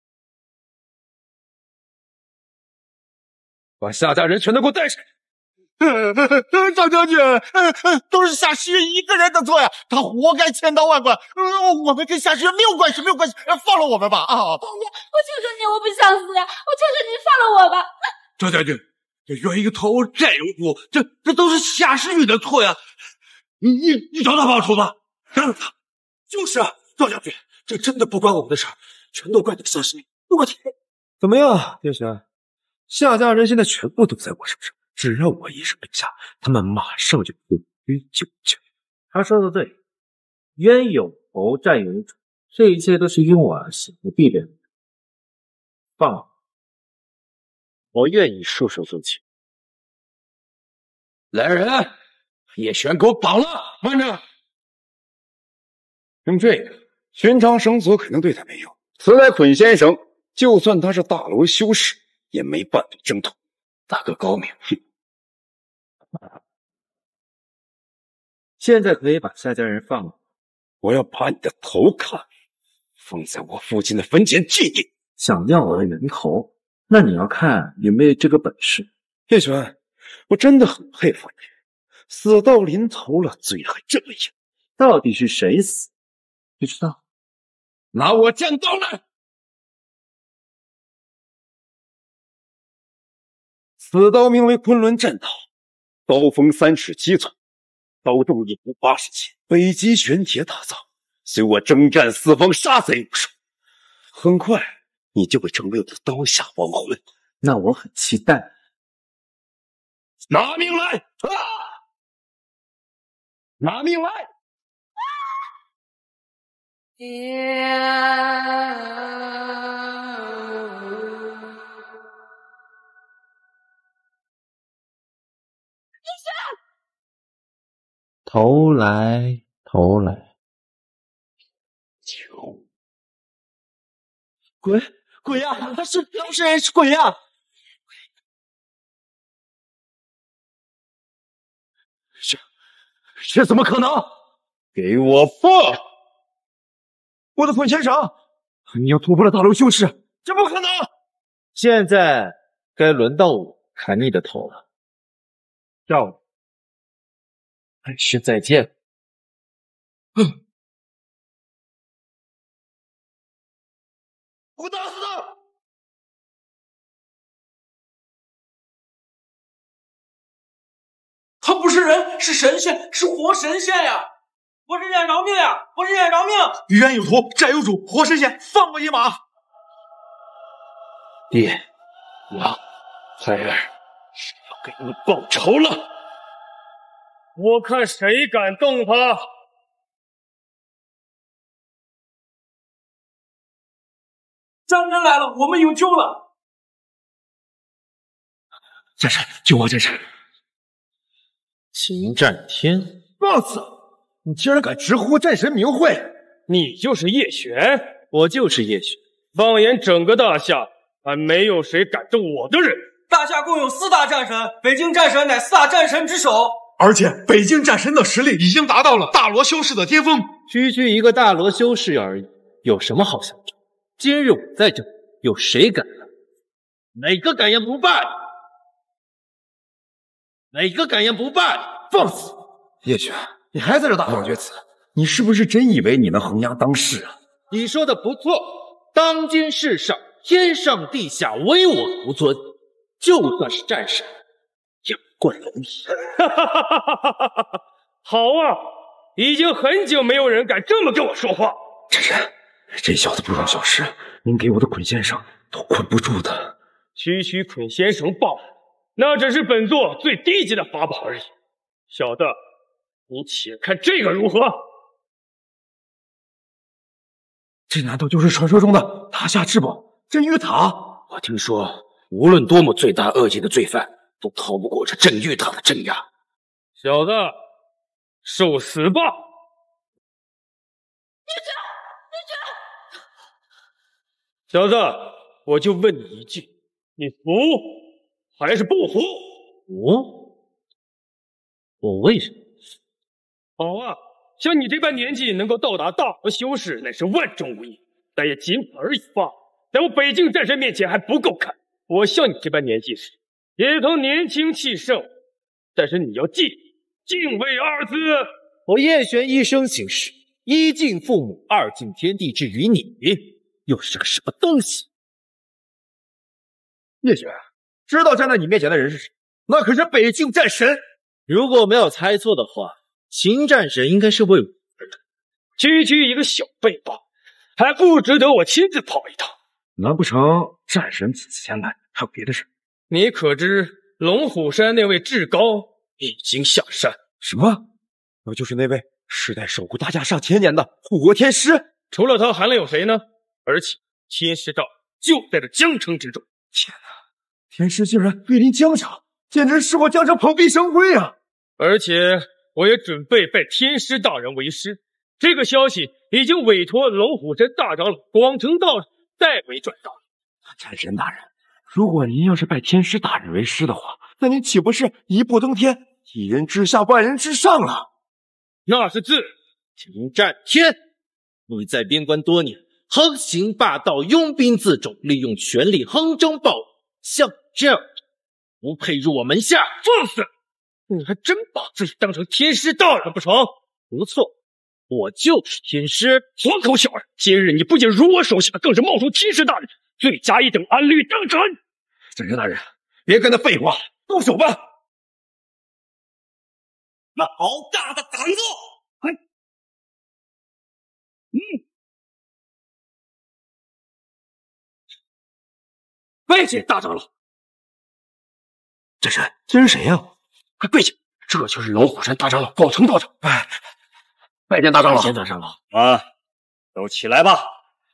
把夏家人全都给我带上来。 赵将军，都是夏时运一个人的错呀，他活该千刀万剐。我们跟夏时运没有关系，没有关系，放了我们吧！啊！ 我求求你，我不想死呀！我求求你放了我吧！ 赵将军，这冤有头债有主，这都是夏时运的错呀！你找他报仇吧，让他。就是啊，赵将军，这真的不关我们的事儿，全都怪那个夏时运。我天！ 怎么样，叶璇？夏家人现在全部都在我手上。只要我一声令下，他们马上就会归咎去。 他说的对，冤有头，债有主，这一切都是因我而起，你必然放我，我愿意束手就擒。 来人，叶璇给我绑了！慢着， 用这个，寻常绳索肯定对他没用。此来捆先生，就算他是大楼修士，也没办法挣脱。大哥高明，哼！ 现在可以把夏家人放了， 我要把你的头砍了，放在我父亲的坟前祭奠。 想要我的人头，那你要看有没有这个本事。 叶璇，我真的很佩服你，死到临头了，嘴还这么硬。 到底是谁死？不知道。 拿我剑刀来！此刀名为昆仑战刀，刀锋3尺7寸，刀重1幅80斤，北极玄铁打造，随我征战四方，杀贼无数。很快，你就会成为我的刀下亡魂。 那我很期待。 拿命来！啊！拿命来！ 投来投来， 鬼呀！他是不是人？是鬼呀！ 这怎么可能？给我放！我的捆先生，你又突破了大楼修士，这不可能！ 现在该轮到我砍你的头了。赵宇，还是再见。 我打死他！ 他不是人，是神仙，是活神仙呀！活神仙饶命呀！活神仙饶命！ 冤有头，债有主，活神仙放我一马！ 爹娘，孩儿是要给你们报仇了。 我看谁敢动他！ 战神来了，我们有救了！ 战神，救我！战神！ 秦战天 ，boss，你竟然敢直呼战神名讳！ 你就是叶璇， 我就是叶璇。 放眼整个大夏，还没有谁敢动我的人。 大夏共有4大战神，北境战神乃4大战神之首。 而且北境战神的实力已经达到了大罗修士的巅峰。 区一个大罗修士而已，有什么好想着？今日我在这，有谁敢来？哪个敢言不败？哪个敢言不败？ 放肆！叶璇，你还在这大放厥词？你是不是真以为你能横压当世啊？ 你说的不错，当今世上天上地下唯我独尊，就算是战神，也不过蝼蚁。 好啊，已经很久没有人敢这么跟我说话。 战神，这小子不容小视，您给我的捆仙绳都捆不住的。 区捆仙绳罢了，那只是本座最低级的法宝而已。小的，你且看这个如何？ 这难道就是传说中的大夏至宝镇玉塔？ 我听说，无论多么罪大恶极的罪犯，都逃不过这镇玉塔的镇压。 小子，受死吧！小子，我就问你一句，你服还是不服？ 我为什么？ 好啊，像你这般年纪能够到达大罗修士，乃是万中无一，但也仅此而已罢了。在我北境战神面前还不够看。我像你这般年纪时，也曾年轻气盛，但是你要记敬畏2字。 我叶璇一生行事，一敬父母，二敬天地，至于你，又是个什么东西？ 叶璇，知道站在你面前的人是谁？那可是北境战神。 如果没有猜错的话，秦战神应该是为我而来。 区一个小辈罢，还不值得我亲自跑一趟。 难不成战神此次前来还有别的事？ 你可知龙虎山那位至高已经下山？ 什么？那就是那位世代守护大夏上千年的护国天师？ 除了他还能有谁呢？而且天师道就在这江城之中。 天哪，天师竟然位临江城，简直是我江城蓬荜生辉啊！ 而且我也准备拜天师大人为师，这个消息已经委托龙虎山大长老广成道人代为转达。 战神大人，如果您要是拜天师大人为师的话，那您岂不是一步登天，一人之下，万人之上了？ 那是自然。 秦战天，你在边关多年，横行霸道，拥兵自重，利用权力横征暴敛，像这样不配入我门下。 放肆！你还真把自己当成天师大人不成？ 不错，我就是天师。 活口小儿！今日你不仅辱我手下，更是冒充天师大人，罪加一等，按律当斩。 战神大人，别跟他废话，动手吧！ 那好大的胆子！ 拜见大长老。 战神，这人谁呀？ 快跪下！这就是龙虎山大长老广成道长。拜见大长老。拜见大长老。 都起来吧。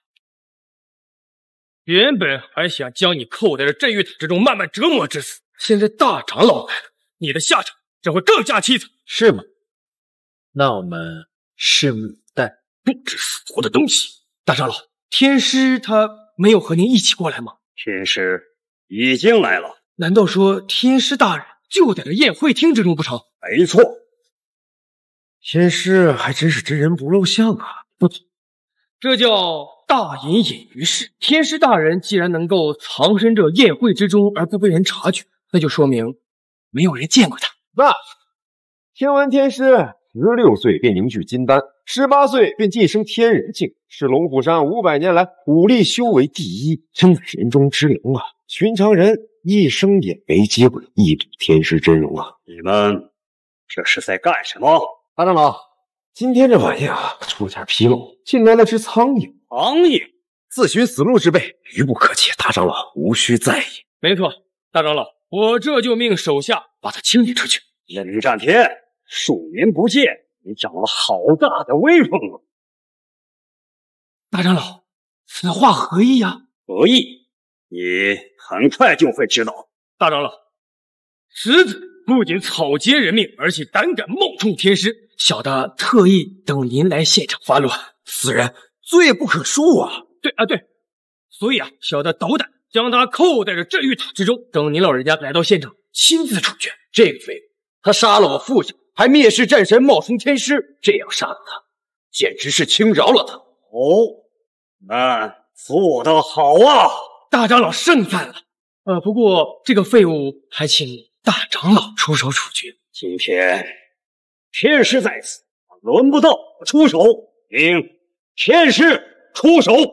原本还想将你扣在这镇狱塔之中慢慢折磨致死，现在大长老来了，你的下场只会更加凄惨， 是吗？那我们拭目以待。 不知死活的东西！大长老，天师他没有和您一起过来吗？ 天师已经来了。 难道说天师大人就在这宴会厅之中不成？ 没错。 天师还真是真人不露相啊！ 这叫大隐隐于市。天师大人既然能够藏身这宴会之中而不被人察觉，那就说明没有人见过他。 那听闻天师16岁便凝聚金丹，18岁便晋升天人境，是龙虎山500年来武力修为第一，真乃人中之龙啊！寻常人一生也没机会一睹天师真容啊！ 你们这是在干什么？ 大长老，今天这晚宴啊，出了点纰漏，进来了只苍蝇。 苍蝇， 自寻死路之辈，愚不可及。大长老无需在意。 没错，大长老，我这就命手下把他清理出去。 冷战天，数年不见，你长了好大的威风啊！ 大长老，此话何意呀？ 何意？你很快就会知道。 大长老，侄子不仅草菅人命，而且胆敢冒充天师，小的特意等您来现场发落。 此人罪不可恕啊！ 对，所以啊，小的斗胆将他扣在这镇玉塔之中，等您老人家来到现场亲自处决。 这个废物，他杀了我父亲，还蔑视战神，冒充天师，这样杀了他，简直是轻饶了他。 哦，那做得好啊！ 大长老盛赞了。不过这个废物还请大长老出手处决。 今天天师在此，轮不到我出手，请天师出手。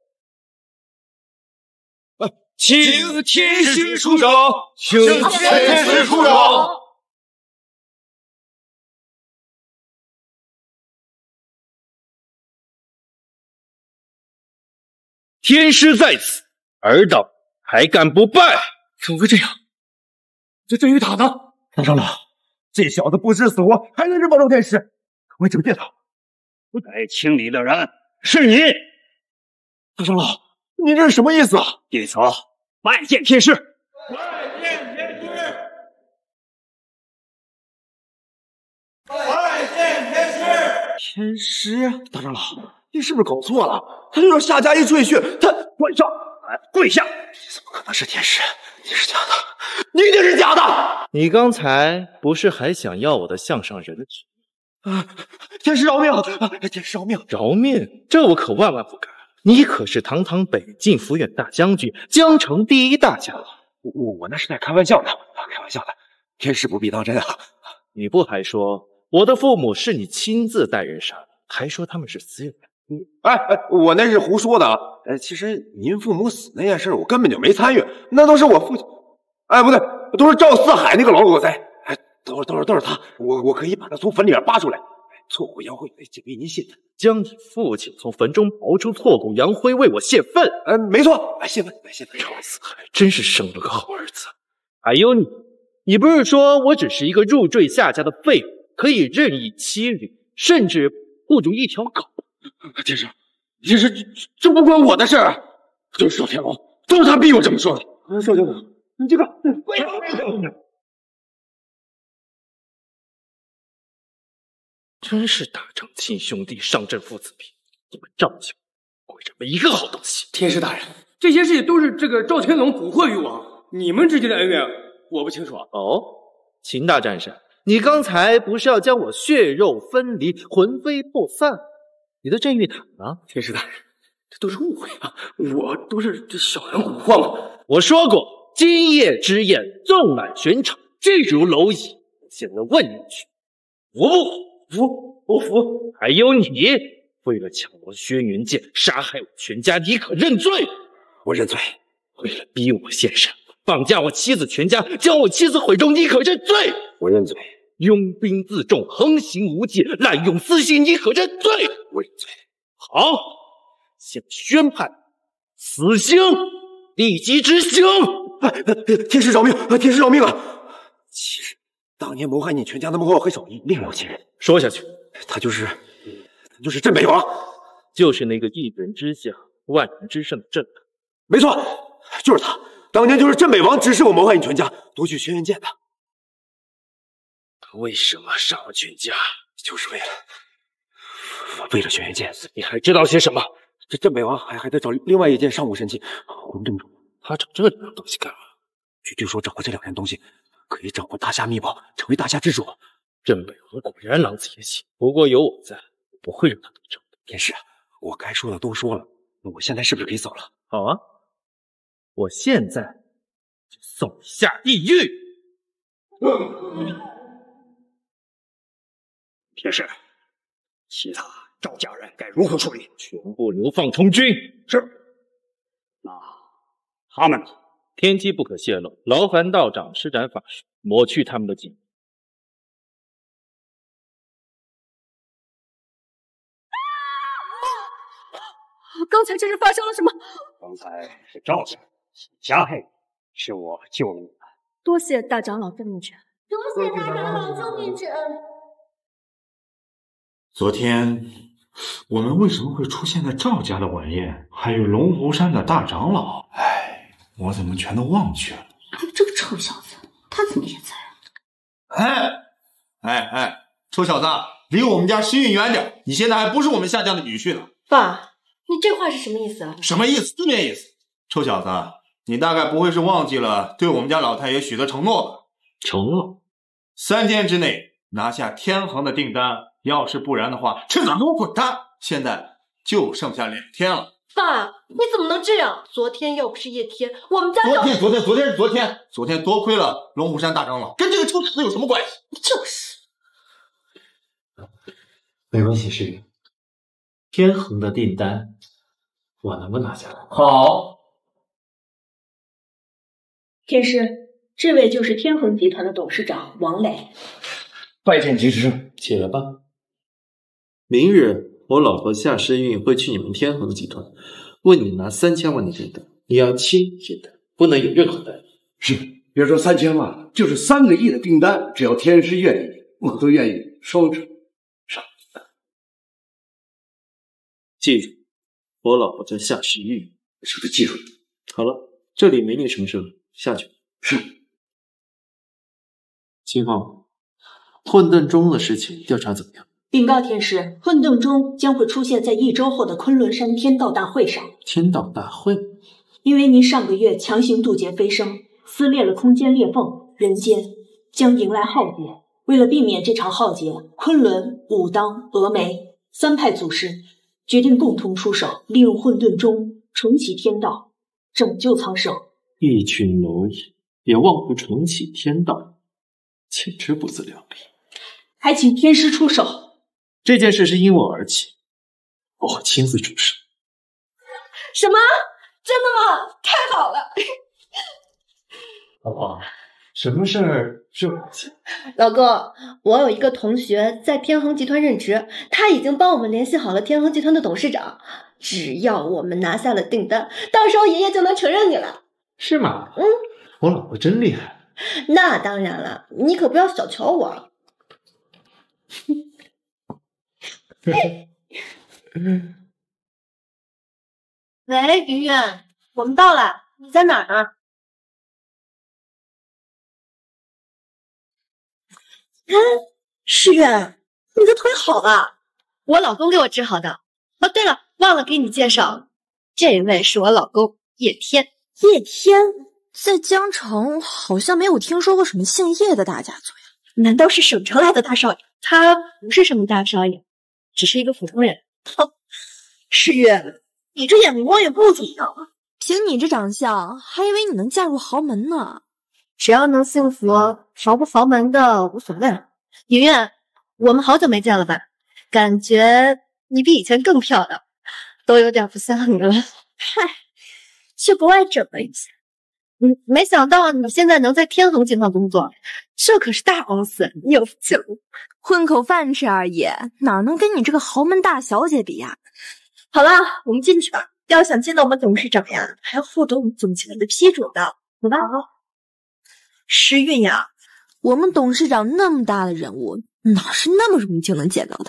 请天师出手，请天师出手。 天师在此，尔等还敢不拜？ 怎么会这样？这镇玉塔呢？ 大长老，这小子不知死活，还能冒充天师，赶快拯救他！ 该清理的人是你。 大长老，你这是什么意思啊？ 弟子拜见天师。 拜见天师。 拜见天师。天师，大长老，你是不是搞错了？他就让夏家一赘婿，他跪下，跪下！ 你怎么可能是天师？你是假的，你一定是假的！ 你刚才不是还想要我的项上人质？ 天师饶命！天师饶命！ 饶命！这我可万万不敢。你可是堂堂北境府远大将军，江城第一大家。 我那是在开玩笑的，开玩笑的。天师不必当真啊！ 你不还说我的父母是你亲自带人杀的，还说他们是私人？ 我那是胡说的啊！其实您父母死那件事，我根本就没参与，那都是我父亲。不对，都是赵四海那个老狗贼。都是他，我可以把他从坟里面扒出来。挫骨扬灰，请为您献坟。 将你父亲从坟中刨出挫骨扬灰，为我献坟。 没错，献坟。 赵四海真是生了个好儿子。还有你不是说我只是一个入赘夏家的废物，可以任意欺凌，甚至护住一条狗？ 天师，这不关我的事儿，都是少天龙，都是他逼我这么说的。少天龙，你这个跪下！ 真是大长亲兄弟，上阵父子兵。你们赵家果然没一个好东西。 天师大人，这些事情都是这个赵天龙蛊惑于我，你们之间的恩怨我不清楚啊。 哦，秦大战士，你刚才不是要将我血肉分离，魂飞魄散？你的镇玉塔呢？ 天师大人，这都是误会啊，我都是这小人蛊惑嘛。 我说过，今夜之宴纵览全场，巨如蝼蚁。现在问你一句，服不服？不服！还有你，为了抢我轩辕剑，杀害我全家，你可认罪？ 我认罪。 为了逼我现身，绑架我妻子全家，将我妻子毁容，你可认罪？ 我认罪。 拥兵自重，横行无忌，滥用私刑，你可认罪？ 我认罪。 好，现在宣判，死刑立即执行。 天师饶命！天师饶命啊！其实当年谋害你全家的幕后黑手另有其人。 说下去， 他就是镇北王， 就是那个一人之下，万人之上的镇北。 没错，就是他。当年就是镇北王指使我谋害你全家，夺取轩辕剑的。 他为什么杀我全家？ 就是为了轩辕剑。 你还知道些什么？ 这镇北王还得找另外一件上古神器混沌珠。 他找这两样东西干嘛？ 据说掌握这两样东西，可以掌握大夏秘宝，成为大夏之主。 镇北王果然狼子野心，不过有我在，不会让他得逞。 天师，我该说的都说了， 那我现在是不是可以走了？ 好啊，我现在就送你下地狱。 天师，其他赵家人该如何处理？ 全部流放充军。 是。那他们呢？ 天机不可泄露，劳烦道长施展法术，抹去他们的记忆。 刚才这是发生了什么？ 刚才是赵家加害你，是我救了你们。 多谢大长老救命之恩。 多谢大长老救命之恩。 昨天我们为什么会出现在赵家的晚宴，还有龙湖山的大长老？哎，我怎么全都忘记了？ 这个臭小子，他怎么也在？ 臭小子，离我们家诗韵远点！你现在还不是我们夏家的女婿呢。 爸，你这话是什么意思啊？ 什么意思？字面意思。臭小子，你大概不会是忘记了对我们家老太爷许的承诺吧？ 承诺 ？3天之内拿下天恒的订单，要是不然的话，趁早给我滚蛋！现在就剩下2天了。 爸，你怎么能这样？昨天要不是叶天，我们家昨天多亏了龙虎山大长老，跟这个臭小子有什么关系？ 就是。 没关系，诗韵。天恒的订单，我能够拿下来。 好。天师，这位就是天恒集团的董事长王磊。 拜见集师。 起来吧。明日我老婆夏诗韵会去你们天恒集团，问你拿3000万的订单，你要亲接待，不能有任何待遇。 是，别说3000万，就是3个亿的订单，只要天师愿意，我都愿意双手上。 记住，我老婆叫夏诗韵。 是不是记住了？ 好了，这里没你什么事了，下去。 是。 秦昊，混沌钟的事情调查怎么样？ 禀告天师，混沌钟将会出现在1周后的昆仑山天道大会上。 天道大会？ 因为您上个月强行渡劫飞升，撕裂了空间裂缝，人间将迎来浩劫。为了避免这场浩劫，昆仑、武当、峨眉3派祖师决定共同出手，利用混沌钟重启天道，拯救苍生。 一群蝼蚁也妄图重启天道，简直不自量力！ 还请天师出手。 这件事是因我而起，我会亲自出手。 什么？真的吗？太好了！ 老婆，什么事儿是我做？ 老公，我有一个同学在天恒集团任职，他已经帮我们联系好了天恒集团的董事长。只要我们拿下了订单，到时候爷爷就能承认你了。 是吗？我老婆真厉害。 那当然了，你可不要小瞧我。喂，云云，我们到了，你在哪儿呢？诗远，你的腿好了，我老公给我治好的。哦，对了，忘了给你介绍，这位是我老公叶天。 叶天在江城好像没有听说过什么姓叶的大家族呀？ 难道是省城来的大少爷？他不是什么大少爷，只是一个普通人。哼，诗远，你这眼光也不怎么样啊！ 凭你这长相，还以为你能嫁入豪门呢。 只要能幸福，豪不豪门的无所谓了。云云，我们好久没见了吧？感觉你比以前更漂亮，都有点不像你了。嗨，去国外整了一下。没想到你现在能在天恒集团工作，这可是大公司，你有福气了。 混口饭吃而已，哪能跟你这个豪门大小姐比呀？ 好了，我们进去吧。要想见到我们董事长呀，还要获得我们总经理的批准的，好吧？诗韵呀， 我们董事长那么大的人物，哪是那么容易就能见到的？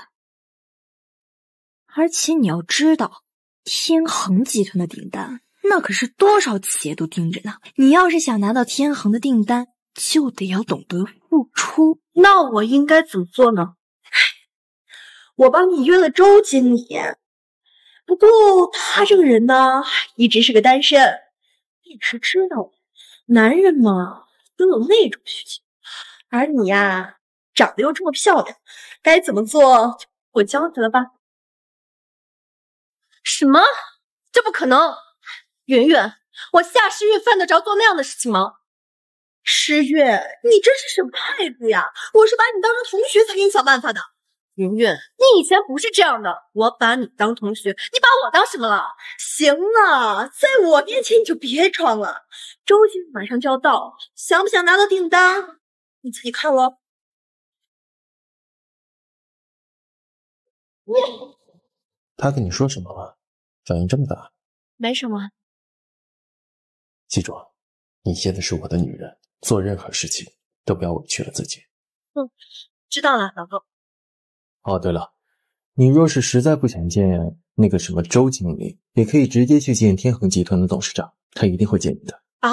而且你要知道，天恒集团的订单，那可是多少企业都盯着呢。你要是想拿到天恒的订单，就得要懂得付出。 那我应该怎么做呢？我帮你约了周经理，不过他这个人呢，一直是个单身。你是知道，男人嘛，都有那种需求。而你呀，长得又这么漂亮，该怎么做，我教你了吧？什么？ 这不可能。云云，我夏诗韵犯得着做那样的事情吗？诗韵，你这是什么态度呀？我是把你当成同学才给你想办法的。云云，你以前不是这样的，我把你当同学，你把我当什么了？行了，在我面前你就别装了。周星马上就要到，想不想拿到订单？你自己看咯。 他跟你说什么了？反应这么大？ 没什么。 记住，你现在是我的女人，做任何事情都不要委屈了自己。 知道了，老公。 哦，对了，你若是实在不想见那个什么周经理，也可以直接去见天恒集团的董事长，他一定会见你的。 啊？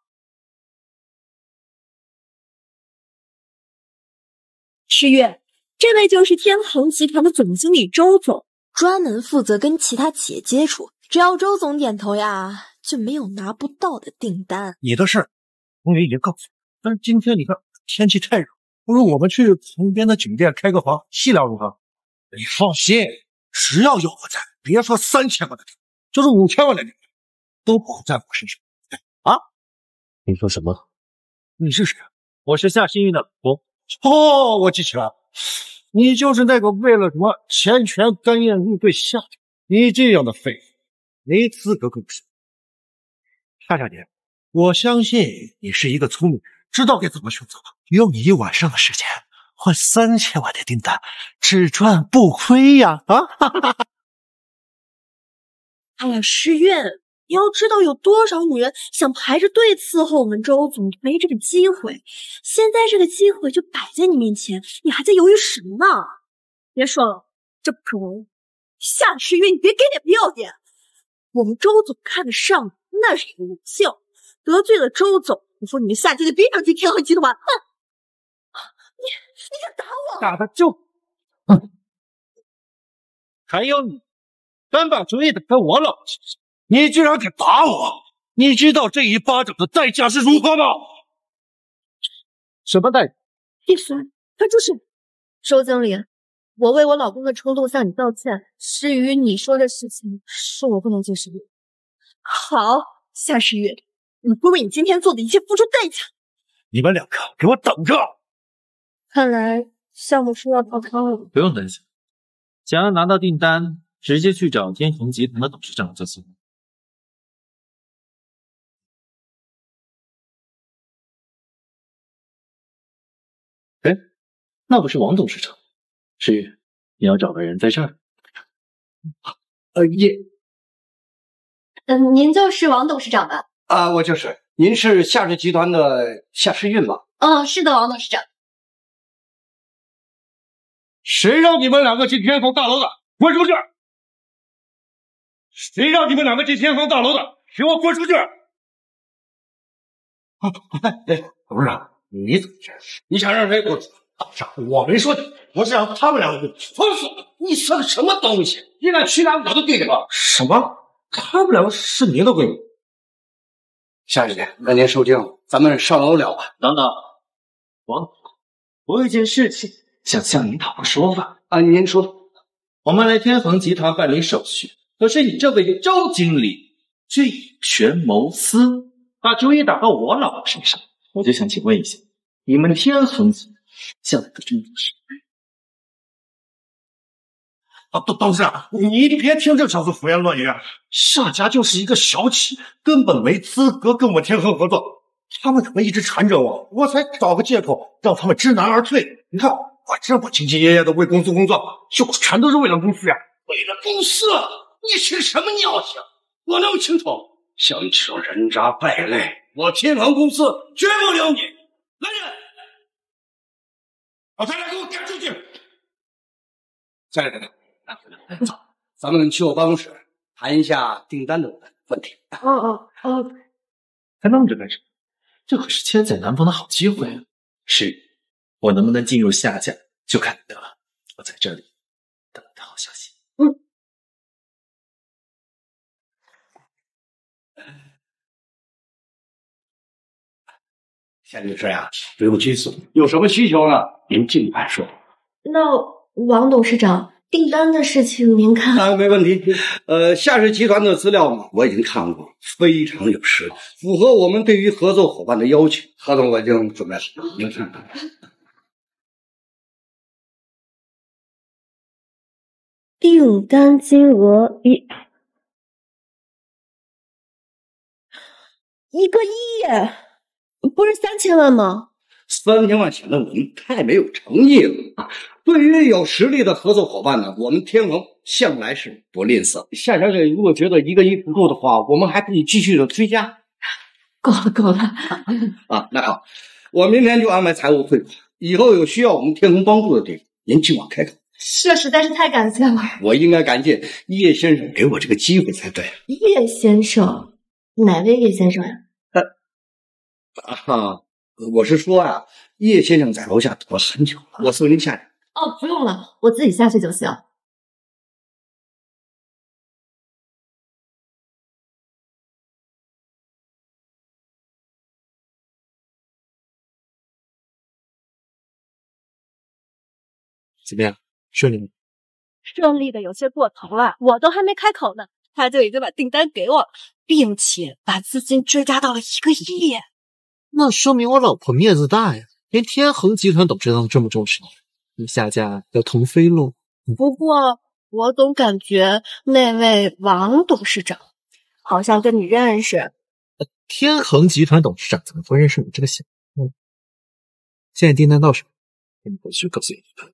诗韵，这位就是天恒集团的总经理周总， 专门负责跟其他企业接触，只要周总点头呀，就没有拿不到的订单。 你的事儿，公园已经告诉你，但是今天你看天气太热，不如我们去旁边的酒店开个房，细聊如何？你放心，只要有我在，别说3000万的订单，就是5000万的订单，都不会在我身上。啊？ 你说什么？ 你是谁？我是夏新宇的老公。哦，我记起来了，你就是那个为了什么钱权甘愿入队夏家，你这样的废物，没资格更生。夏小姐，我相信你是一个聪明人，知道该怎么选择。用你1晚上的时间换3000万的订单，只赚不亏呀！啊！ 哎呀，诗韵，你要知道有多少女人想排着队伺候我们周总，没这个机会。现在这个机会就摆在你面前，你还在犹豫什么呢？别说了，这不可能。夏诗韵，你别给脸不要脸。我们周总看得上你，那是你的荣幸。得罪了周总，我说你们夏家就别想进天恒集团。哼！你敢打我？ 打的就，还有你，敢把主意打在我老婆身上，你居然敢打我！你知道这一巴掌的代价是如何吗？什么代价？ 闭嘴！他就是周经理，我为我老公的冲动向你道歉。诗雨，你说的事情是我不能接受的。好，夏诗雨，你会为你今天做的一切付出代价。 你们两个给我等着！ 看来项目书要泡汤了。 不用担心，想要拿到订单，直接去找天恒集团的董事长就行了。哎，那不是王董事长？诗雨，你要找的人在这儿。 您就是王董事长吧？ 啊，我就是。您是夏氏集团的夏诗韵吗？ 是的，王董事长。 谁让你们两个进天恒大楼的？滚出去！谁让你们两个进天恒大楼的？给我滚出去！董事长，你怎么这样？你想让谁滚？董事长，我没说你，我是让他们两个滚。放手！你算个什么东西？你敢屈打我的对手？什么？他们两个是您的闺蜜？ 夏小姐，跟您受惊，咱们上楼聊吧。 等等，王总，我有件事情想向您讨个说法。 您说。 我们来天恒集团办理手续，可是你这位周经理却以权谋私，把主意打到我老婆身上。我就想请问一下，你们天恒集团向来的真主是？ 董事长，你别听这小子胡言乱语。夏家就是一个小企业，根本没资格跟我们天恒合作。他们可能一直缠着我，我才找个借口让他们知难而退。你看，我这么兢兢业业的为公司工作，就全都是为了公司呀！为了公司，你吃什么尿性？我能清楚。想吃人渣败类，我天恒公司绝不留你。来人，把他俩给我赶出去！ 夏小姐。走，咱们去我办公室谈一下订单的问题。 还愣着干什么？这可是千载难逢的好机会啊！是，我能不能进入夏家，就看你的了。我在这里等你的好消息。 夏律师呀，不用拘束，有什么需求呢？您尽管说。 那王董事长， 订单的事情您看？ 没问题。夏氏集团的资料我已经看过，非常有实力，符合我们对于合作伙伴的要求。合同我已经准备好了，您看看。 订单金额1个亿耶，不是3000万吗 ？3000万显得我们太没有诚意了。对于有实力的合作伙伴呢，我们天恒向来是不吝啬。夏小姐如果觉得1个亿不够的话，我们还可以继续的追加。 够了啊，那好，我明天就安排财务汇款，以后有需要我们天恒帮助的地方，您尽管开口。 这实在是太感谢了。 我应该感谢叶先生给我这个机会才对。 叶先生？哪位叶先生呀？ 我是说啊，叶先生在楼下等了很久了，我送您下去。 哦，不用了，我自己下去就行。 怎么样，顺利吗？ 顺利的有些过头了，我都还没开口呢，他就已经把订单给我了，并且把资金追加到了1个亿。 那说明我老婆面子大呀，连天恒集团董事长都这么重视你。你夏家要腾飞喽。 不过我总感觉那位王董事长好像跟你认识。 天恒集团董事长怎么会认识你这个小现在订单到手，你们回去告诉你们。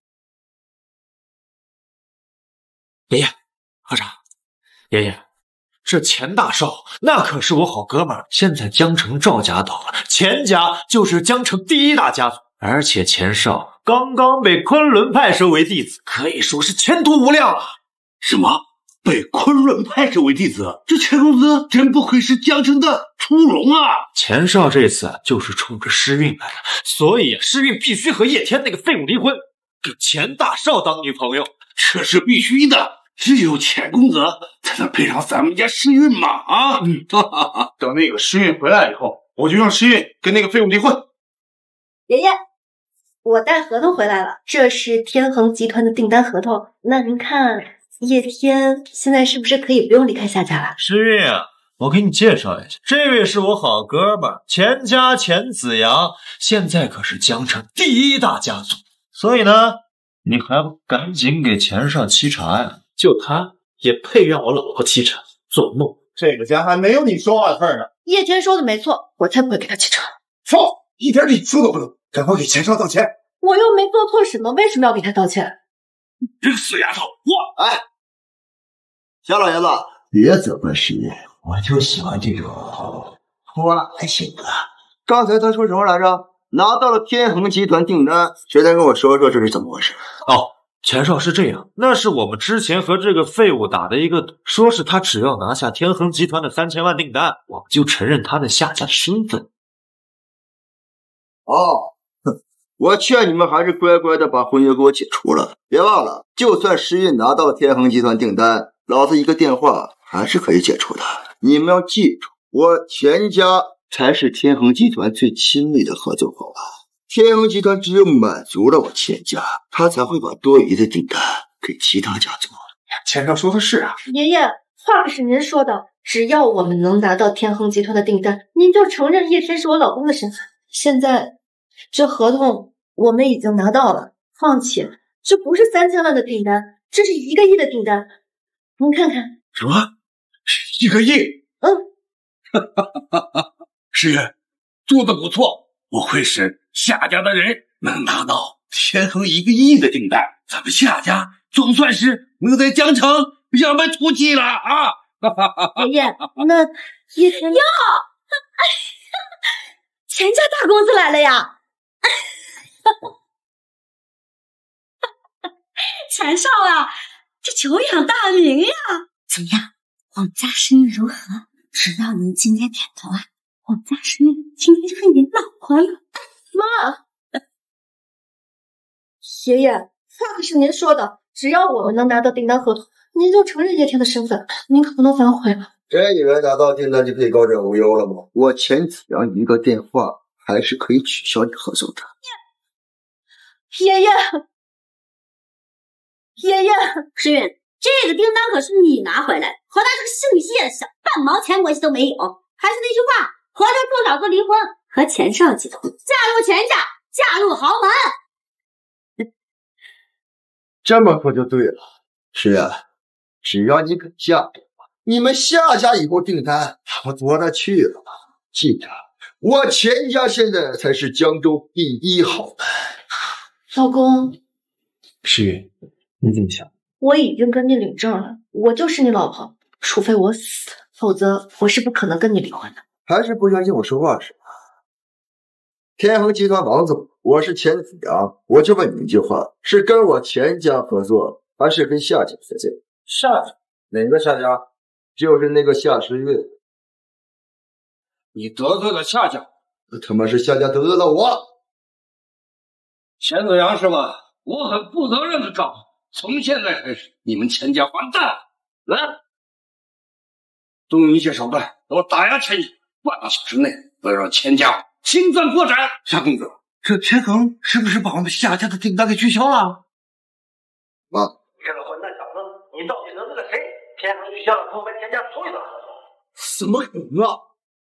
爷爷，喝茶。爷爷，这钱大少那可是我好哥们儿，现在江城赵家倒了，钱家就是江城第1大家族，而且钱少刚刚被昆仑派收为弟子，可以说是前途无量啊！ 什么？被昆仑派收为弟子？这钱公子真不愧是江城的出龙啊！ 钱少这次就是冲着诗韵来的，所以诗韵必须和叶天那个废物离婚，给钱大少当女朋友。 这是必须的，只有钱公子才能配上咱们家诗韵嘛！啊，等那个诗韵回来以后，我就让诗韵跟那个废物离婚。 爷爷，我带合同回来了，这是天恒集团的订单合同。那您看，叶天现在是不是可以不用离开夏家了？ 诗韵啊，我给你介绍一下，这位是我好哥们儿钱家钱子阳，现在可是江城第1大家族，所以呢，你还不赶紧给钱少沏茶呀？就他也配让我老婆沏茶？做梦！ 这个家还没有你说话的份儿呢。 叶天说的没错，我才不会给他沏茶。 少，一点礼数都不能，赶快给钱少道歉。 我又没做错什么，为什么要给他道歉？ 这个死丫头， 哎，小老爷子，别责怪师爷，我就喜欢这种泼辣的性格。刚才他说什么来着？拿到了天恒集团订单，谁再跟我说说这是怎么回事？ 哦，钱少是这样，那是我们之前和这个废物打的一个赌，说是他只要拿下天恒集团的3000万订单，我们就承认他的夏家的身份。 哦，我劝你们还是乖乖的把婚约给我解除了。别忘了，就算诗韵拿到了天恒集团订单，老子一个电话还是可以解除的。你们要记住，我钱家才是天恒集团最亲密的合作伙伴。天恒集团只有满足了我钱家，他才会把多余的订单给其他家族。 钱少说的是啊， 爷爷，话可是您说的，只要我们能拿到天恒集团的订单，您就承认叶天是我老公的身份。现在这合同我们已经拿到了，况且这不是3000万的订单，这是1个亿的订单。您看看。 什么？1个亿？诗韵，做的不错，不愧是夏家的人，能拿到天恒1个亿的订单，咱们夏家总算是能在江城扬眉吐气了啊！ 爷爷，那叶天哟，钱家大公子来了呀！钱少啊，这久仰大名呀！ 怎么样，我们家诗韵如何？只要您今天点头啊，我们家诗韵今天就是您老婆了。 妈，爷爷，话可是您说的，只要我们能拿到订单合同，您就承认叶天的身份，您可不能反悔了。 真以为拿到订单就可以高枕无忧了吗？我钱子阳一个电话还是可以取消你合作的。 爷爷， 爷爷，诗韵，这个订单可是你拿回来，和他这个姓叶小半毛钱关系都没有。还是那句话，和这臭小子离婚，和钱少集团嫁入钱家，嫁入豪门。 这么说就对了，是啊，只要你肯下给我，你们夏家以后订单我多了去了。记着，我钱家现在才是江州第一豪门。 老公， 诗韵，你怎么想？ 我已经跟你领证了，我就是你老婆，除非我死，否则我是不可能跟你离婚的。 还是不相信我说话是吧？天恒集团王总，我是钱子阳，我就问你一句话，是跟我钱家合作，还是跟夏家合作？ 夏家？哪个夏家？ 就是那个夏时运。 你得罪了夏家， 他妈是夏家得罪了我。 钱子阳是吧？我很负责任的告诉你，从现在开始，你们钱家完蛋！来，动用一切手段，给我打压钱家，半个小时内不要让钱家清算破产。夏公子，这天恒是不是把我们夏家的订单给取消了？ 妈， 这个混蛋小子，你到底得罪了谁？天恒取消了和我们钱家所有的合作。 怎么可能啊！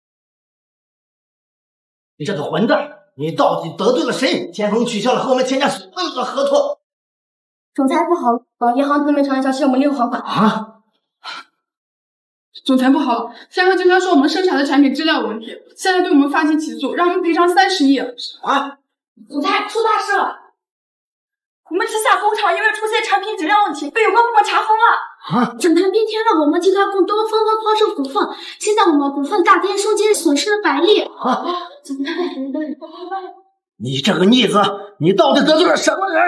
你这个混蛋，你到底得罪了谁？天恒取消了和我们钱家所有的合作。 总裁不好，银行对面长沙项目6还款啊！ 总裁不好，天恒经销说我们生产的产品质量有问题，现在对我们发起起诉，让我们赔偿30亿。 啊！ 总裁出大事了！我们旗下工厂因为出现产品质量问题，被有关部门查封了。整摊并签了我们集团股东分割抛售股份，现在我们股份大跌，收金损失了100亿。总裁， 你这个逆子，你到底得罪了什么人？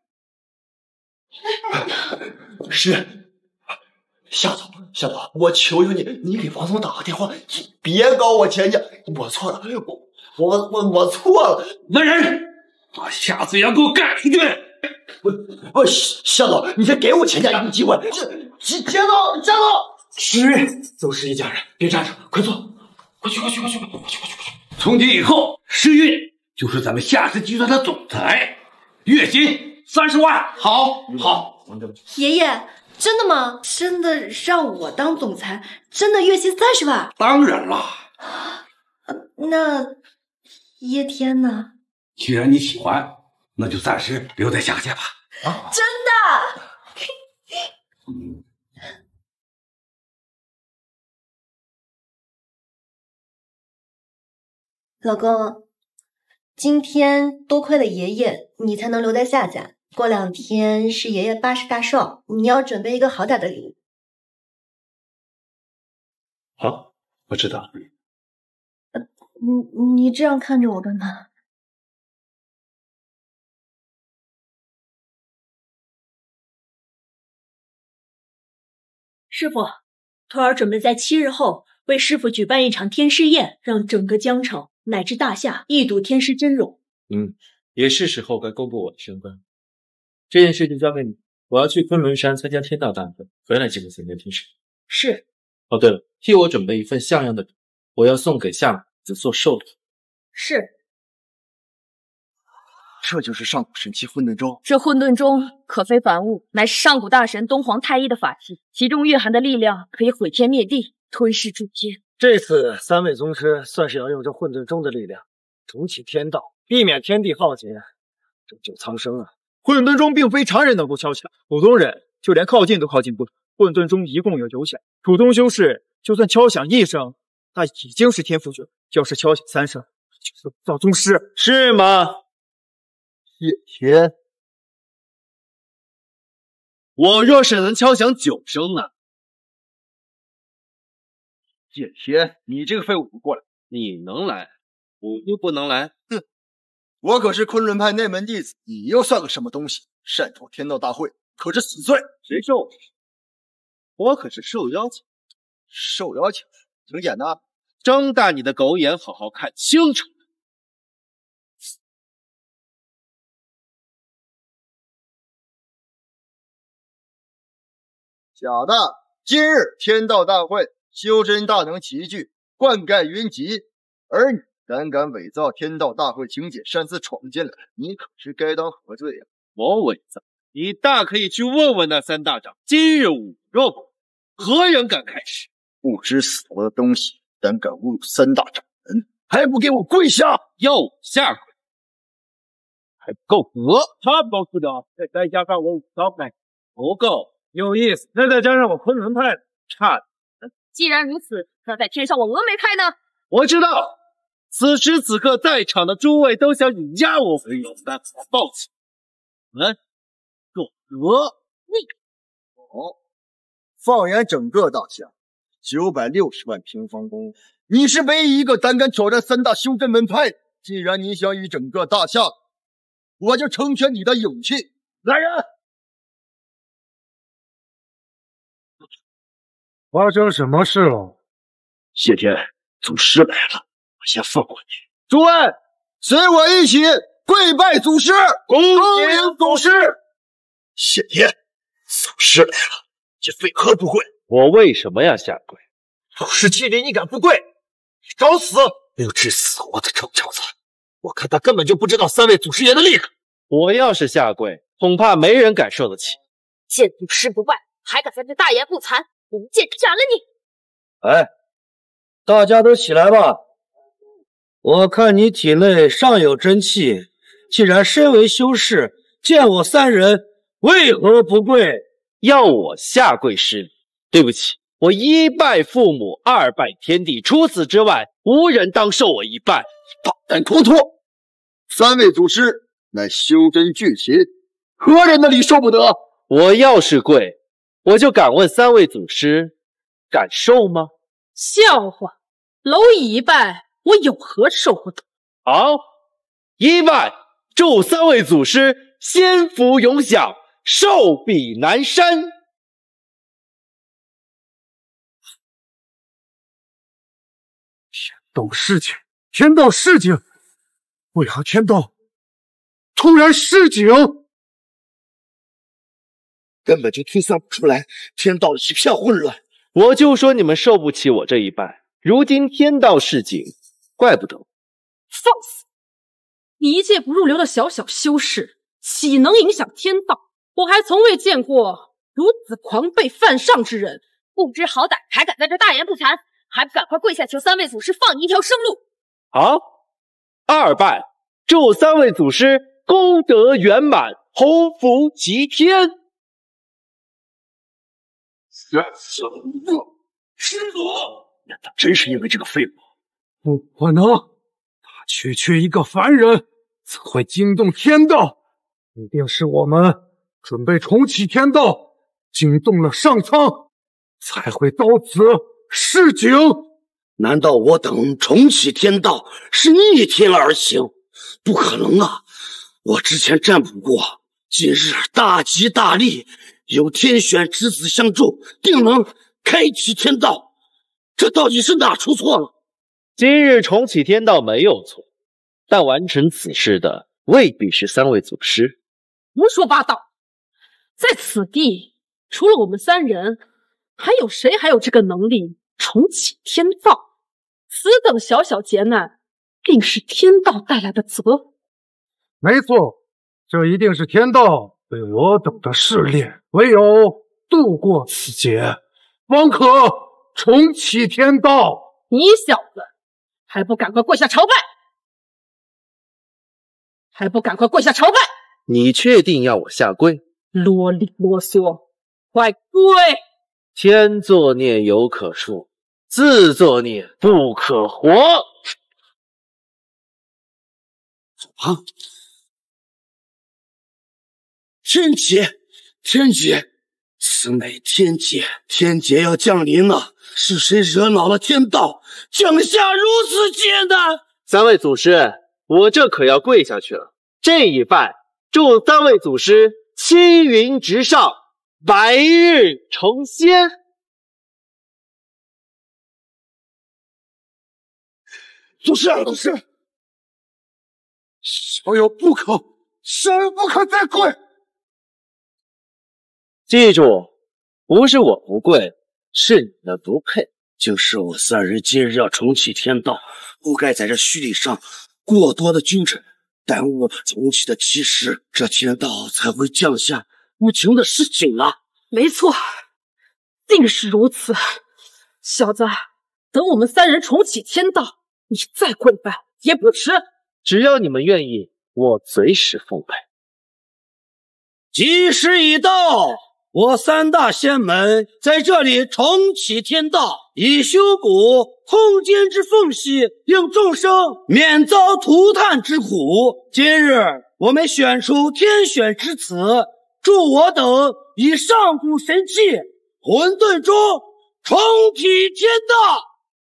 是夏总，我求求你，你给王总打个电话，别搞我钱家，我错了，我错了。 来人，把夏子阳给我赶出去！ 夏总，你先给我钱家一个机会。钱总， 是，都是一家人，别站着，快坐，快去！从今以后，诗韵就是咱们夏氏集团的总裁，月薪30万。好。 爷爷，真的吗？真的让我当总裁？真的月薪30万？ 当然了。 那叶天呢？ 既然你喜欢，那就暂时留在夏家吧。 真的？老公，今天多亏了爷爷，你才能留在夏家。过2天是爷爷80大寿，你要准备一个好点的礼物。 好，我知道。 你这样看着我干嘛？ 师傅，徒儿准备在7日后为师傅举办一场天师宴，让整个江城乃至大夏一睹天师真容。 也是时候该公布我的身份。这件事就交给你，我要去昆仑山参加天道大会，回来即可参加天师。 是。 哦，对了，替我准备一份像样的礼，我要送给夏子做寿礼。 是。 这就是上古神器混沌钟。 这混沌钟可非凡物，乃是上古大神东皇太一的法器，其中蕴含的力量可以毁天灭地，吞噬诸天。 这次3位宗师算是要用这混沌钟的力量重启天道，避免天地浩劫，拯救苍生啊！混沌钟并非常人能够敲响，普通人就连靠近都靠近不了。混沌钟一共有9响，普通修士就算敲响1声，那已经是天赋诀；要是敲响3声，就是武道宗师，是吗？ 叶天， 我若是能敲响9声呢？ 叶天，你这个废物，过来！ 你能来，我就不能来？ 哼！我可是昆仑派内门弟子，你又算个什么东西？擅闯天道大会，可是死罪！ 谁说我？我可是受邀请。 受邀请？挺简单， 睁大你的狗眼，好好看清楚。 假的！今日天道大会，修真大能齐聚，灌溉云集，而你胆敢伪造天道大会请柬，擅自闯进来，你可是该当何罪呀？ 我伪造？ 你大可以去问问那三大长，今日侮辱我，何人敢开始？ 不知死活的东西，胆敢侮辱三大长人，还不给我跪下！ 要我下跪，还不够格？差不多处长，再加上我武当派，不够有意思。再加上我昆仑派，差点。 既然如此，那再添上我峨眉派呢？ 我知道，此时此刻在场的诸位都想碾压我，所以有办法报警。够格！ 放眼整个大夏，960万平方公里，你是唯一一个胆敢挑战三大修真门派。既然你想与整个大夏，我就成全你的勇气。来人！ 发生什么事了？ 谢天，祖师来了，我先放过你。诸位，随我一起跪拜祖师，恭迎祖师。谢天，祖师来了，你为何不跪？ 我为什么要下跪？ 祖师麒麟，你敢不跪？你找死！没有置死我的臭小子，我看他根本就不知道三位祖师爷的厉害。 我要是下跪，恐怕没人敢受得起。 见祖师不拜，还敢在这大言不惭，一剑斩了你！ 哎，大家都起来吧！我看你体内尚有真气，既然身为修士，见我三人为何不跪？ 要我下跪施礼？对不起，我一拜父母，二拜天地，除此之外，无人当受我一拜。 大胆狂徒！三位祖师乃修真巨禽，何人的礼受不得？ 我要是跪，我就敢问三位祖师，敢受吗？ 笑话，蝼蚁一拜，我有何受不得？ 好，一拜，祝三位祖师仙福永享，寿比南山。 天道示警，为何天道突然示警？ 根本就推算不出来，天道一片混乱。 我就说你们受不起我这一拜，如今天道示警，怪不得。 放肆！你一介不入流的小小修士，岂能影响天道？我还从未见过如此狂悖犯上之人，不知好歹，还敢在这大言不惭，还不赶快跪下求三位祖师放你一条生路！ 好，二拜，祝三位祖师功德圆满，鸿福齐天。 师祖， 难道真是因为这个废物？ 不可能，他区区一个凡人，怎会惊动天道？一定是我们准备重启天道，惊动了上苍，才会到此示警。 难道我等重启天道是逆天而行？不可能啊！我之前占卜过，今日大吉大利，有天选之子相助，定能开启天道。这到底是哪出错了？ 今日重启天道没有错，但完成此事的未必是三位祖师。 胡说八道！在此地，除了我们三人，还有谁还有这个能力重启天道？此等小小劫难，定是天道带来的责。 没错，这一定是天道对我等的试炼，唯有度过此劫，方可重启天道。 你小子还不赶快跪下朝拜！还不赶快跪下朝拜！ 你确定要我下跪？ 啰里啰嗦，快跪！ 天作孽犹可恕，自作孽不可活。 啊！天劫，天劫，此乃天劫，天劫要降临了。是谁惹恼了天道，降下如此劫难？ 三位祖师，我这可要跪下去了。这一拜，祝三位祖师青云直上，白日成仙。 祖师，祖师，小友不可，小友不可再跪。 记住，不是我不跪，是你们不配。 就是我三人今日要重启天道，不该在这虚礼上过多的君臣，耽误了重启的吉时，这天道才会降下无情的事情了。 没错，定是如此。小子，等我们三人重启天道，你再跪拜也不迟。 只要你们愿意，我随时奉陪。 吉时已到，我三大仙门在这里重启天道，以修补空间之缝隙，令众生免遭涂炭之苦。今日我们选出天选之子，助我等以上古神器混沌中重启天道。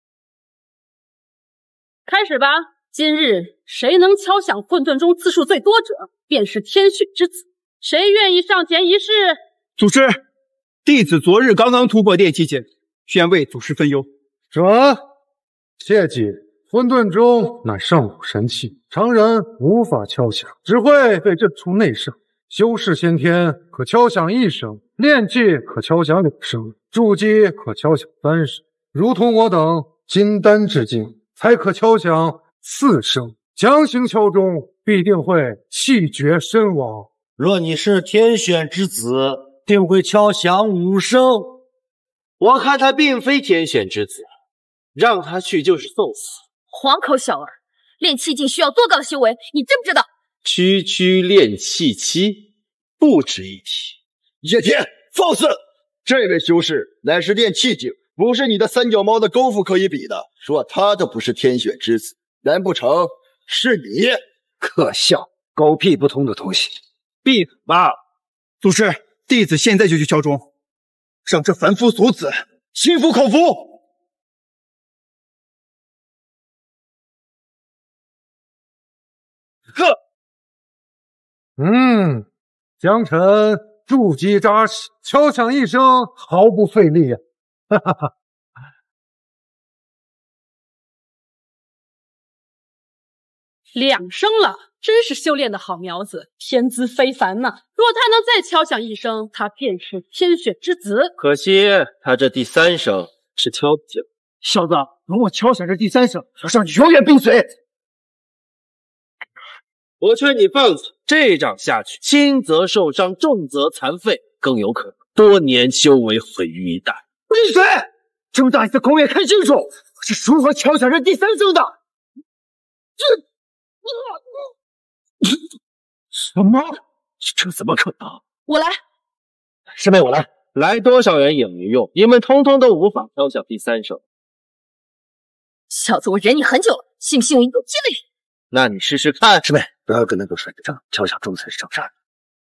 开始吧！今日谁能敲响混沌钟次数最多者，便是天选之子。谁愿意上前一试？ 祖师，弟子昨日刚刚突破炼气境，愿为祖师分忧。 什么？切记，混沌钟乃上古神器，常人无法敲响，只会被震出内伤。修士先天可敲响1声，炼气可敲响2声，筑基可敲响3声，如同我等金丹之境，才可敲响4声。强行敲钟，必定会气绝身亡。 若你是天选之子，定会敲响5声。 我看他并非天选之子，让他去就是送死。 黄口小儿，炼气境需要多高的修为，你知不知道？ 区区炼气期，不值一提。 叶天，放肆！这位修士乃是炼气境，不是你的三脚猫的功夫可以比的。说他都不是天选之子，难不成是你？ 可笑，狗屁不通的东西！ 闭嘴吧！祖师，弟子现在就去敲钟，让这凡夫俗子心服口服。 呵，江辰筑基扎实，敲响1声毫不费力呀！哈哈哈。 2声了，真是修炼的好苗子，天资非凡呐！若他能再敲响1声，他便是天选之子。 可惜他这第3声是敲不响。 小子，容我敲响这第3声，要让你永远闭嘴！ 我劝你放肆，这掌下去，轻则受伤，重则残废，更有可能多年修为毁于一旦。 闭嘴！这么大一次公演，看清楚，我是如何敲响这第3声的！什么？这怎么可能？ 我来， 师妹，我来。来多少人也没用，你们通通都无法敲响第3声。 小子，我忍你很久了，信不信我一口接了你？ 那你试试看。 师妹，不要跟那个甩着账，敲响钟才是正事儿。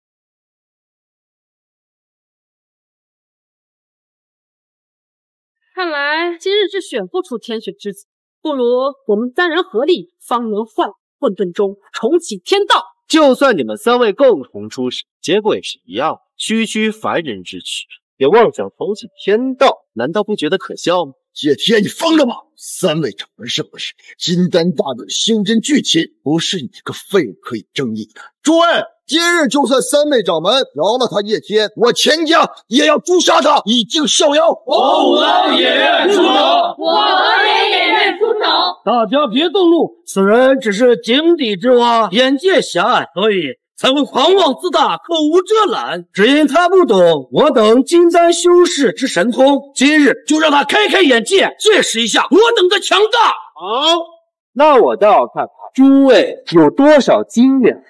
看来今日是选不出天选之子，不如我们3人合力，方能换混沌钟，重启天道。 就算你们3位共同出世，结果也是一样，区区凡人之躯，也妄想重启天道，难道不觉得可笑吗？ 叶天，你疯了吗？3位掌门是不是金丹大陆的星针巨亲，不是你这个废物可以争议的。诸位，今日就算3位掌门饶了他叶天，我钱家也要诛杀他，以儆效尤。 我武当也愿出手， 我何人也愿出手。 大家别动怒，此人只是井底之蛙，眼界狭隘，所以才会狂妄自大，口无遮拦。只因他不懂我等金丹修士之神通，今日就让他开开眼界，见识一下我等的强大。 好，那我倒要看看诸位有多少斤两。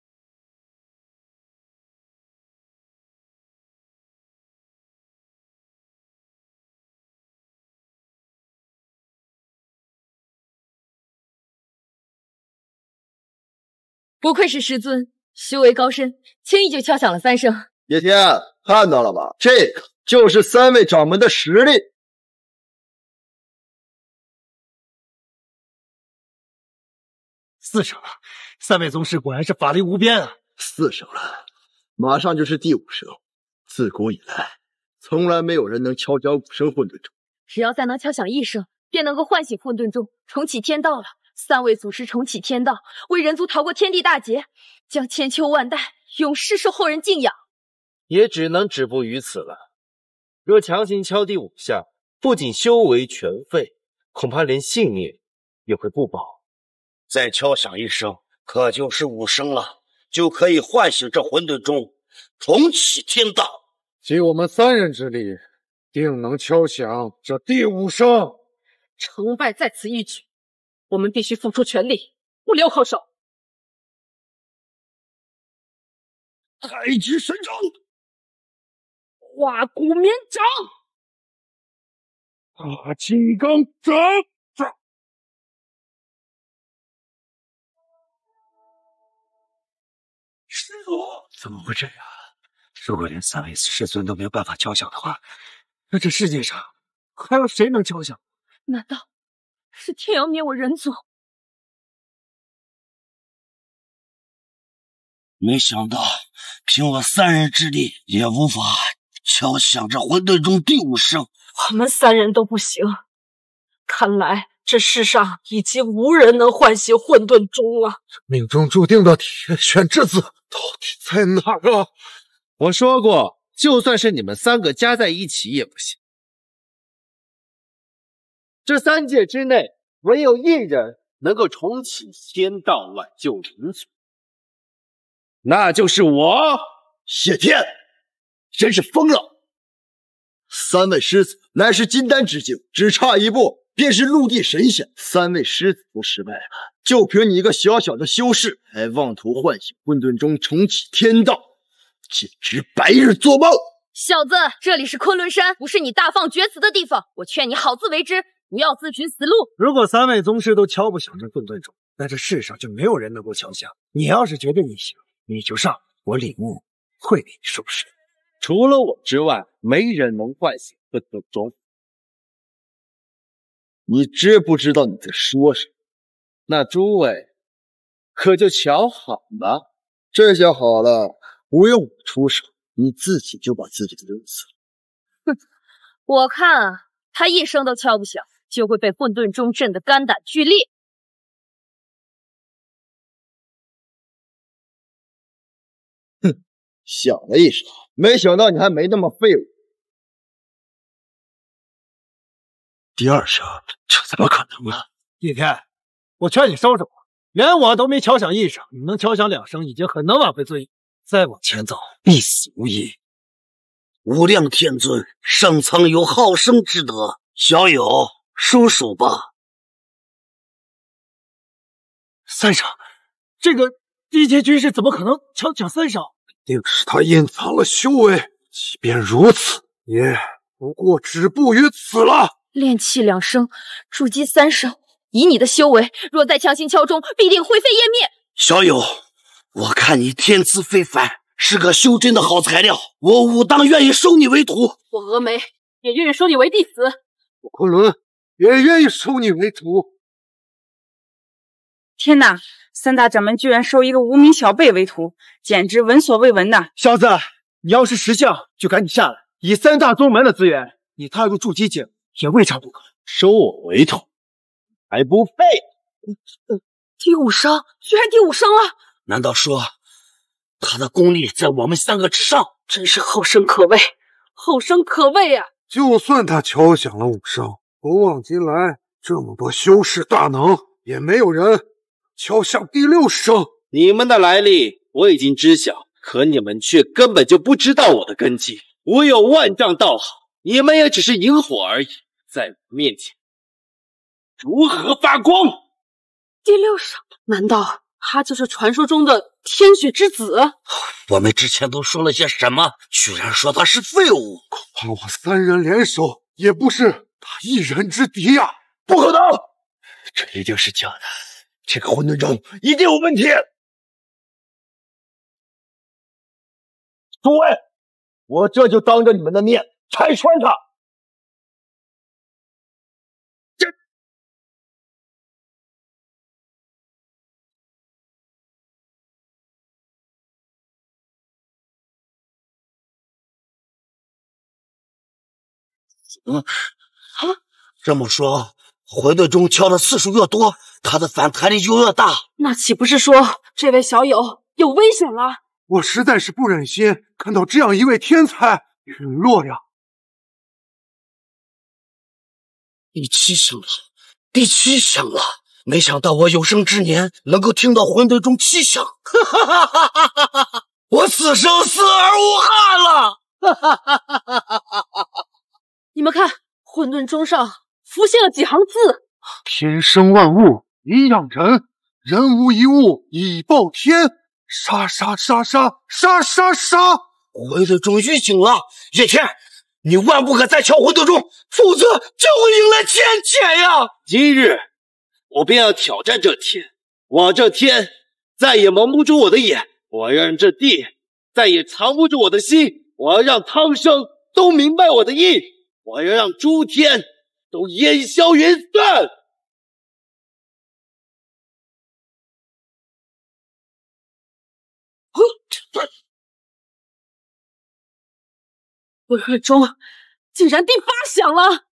不愧是师尊，修为高深，轻易就敲响了3声。 叶天，看到了吧？这个就是3位掌门的实力。 4声了，3位宗师果然是法力无边啊 ！4声了，马上就是第5声。自古以来，从来没有人能敲响5声混沌钟。 只要再能敲响1声，便能够唤醒混沌钟，重启天道了。3位祖师重启天道，为人族逃过天地大劫，将千秋万代永世受后人敬仰。 也只能止步于此了。若强行敲第5下，不仅修为全废，恐怕连性命也会不保。 再敲响1声，可就是5声了，就可以唤醒这混沌钟， 重启天道。 集我们3人之力，定能敲响这第5声。 成败在此一举，我们必须付出全力，不留后手。 太极神掌， 化骨绵掌， 大金刚掌。 师祖， 怎么会这样？如果连3位师尊都没有办法敲响的话，那这世界上还有谁能敲响？ 难道是天要灭我人族？ 没想到凭我3人之力也无法敲响这混沌中第5声。 我们3人都不行，看来这世上已经无人能唤醒混沌钟了。 命中注定的天选之子到底在哪儿啊？ 我说过，就算是你们3个加在一起也不行。这3界之内，唯有1人能够重启天道，挽救人族，那就是我谢天，真是疯了！3位师子乃是金丹之境，只差一步便是陆地神仙。3位师子都失败了，就凭你一个小小的修士，还妄图唤醒混沌中重启天道，简直白日做梦！ 小子，这里是昆仑山，不是你大放厥词的地方。我劝你好自为之，不要自寻死路。 如果3位宗师都敲不响这混沌钟，那这世上就没有人能够敲响。你要是觉得你行，你就上，我领悟会给你收拾。 除了我之外，没人能唤醒混沌钟。 你知不知道你在说什么？ 那诸位可就瞧好了。 这下好了，不用我出手，你自己就把自己给扔死了。哼，我看啊，他一声都敲不响，就会被混沌钟震得肝胆俱裂。 哼，响了一声，没想到你还没那么废物。第2声，这怎么可能啊？ 叶天，我劝你收手吧，连我都没敲响1声，你能敲响2声已经很能挽回尊严，再往前走必死无疑。 无量天尊上苍有好生之德，小友收手吧。 3声，这个地阶居士怎么可能敲响3声？ 定是他隐藏了修为，即便如此，也不过止步于此了。 炼气2声，筑基3声，以你的修为，若再强行敲钟，必定灰飞烟灭。 小友，我看你天资非凡，是个修真的好材料，我武当愿意收你为徒。 我峨眉也愿意收你为弟子。 我昆仑也愿意收你为徒。 天哪！3大掌门居然收一个无名小辈为徒，简直闻所未闻呐！ 小子，你要是识相，就赶紧下来。以3大宗门的资源，你踏入筑基境也未尝不可。 收我为徒，还不配？ 第5声，居然第5声了！ 难道说他的功力在我们3个之上？ 真是后生可畏，后生可畏啊！ 就算他敲响了5声，古往今来这么多修士大能，也没有人敲响第6声。 你们的来历我已经知晓，可你们却根本就不知道我的根基。我有万丈道行，你们也只是萤火而已，在我面前如何发光？ 第6声，难道他就是传说中的天雪之子？ 我们之前都说了些什么？居然说他是废物！ 恐怕我3人联手也不是他一人之敌呀！ 不可能，这一定是假的。这个混沌钟一定有问题。诸位，我这就当着你们的面拆穿他。这么说，混沌钟敲的次数越多，他的反弹力就越大。 那岂不是说这位小友有危险了？ 我实在是不忍心看到这样一位天才陨落呀！ 第7声了，第7声了！没想到我有生之年能够听到混沌钟7响，哈哈哈哈哈哈！ 我此生死而无憾了。 你们看，混沌钟上浮现了几行字： 天生万物以养人，人无一物以报天。杀杀杀杀杀杀杀！ 混沌钟觉醒了，叶天，你万不可再敲混沌钟，否则就会迎来天谴呀！今日我便要挑战这天，我这天再也蒙不住我的眼，我要让这地再也藏不住我的心，我要让苍生都明白我的意，我要让诸天都烟消云散。 混沌钟竟然第8响了！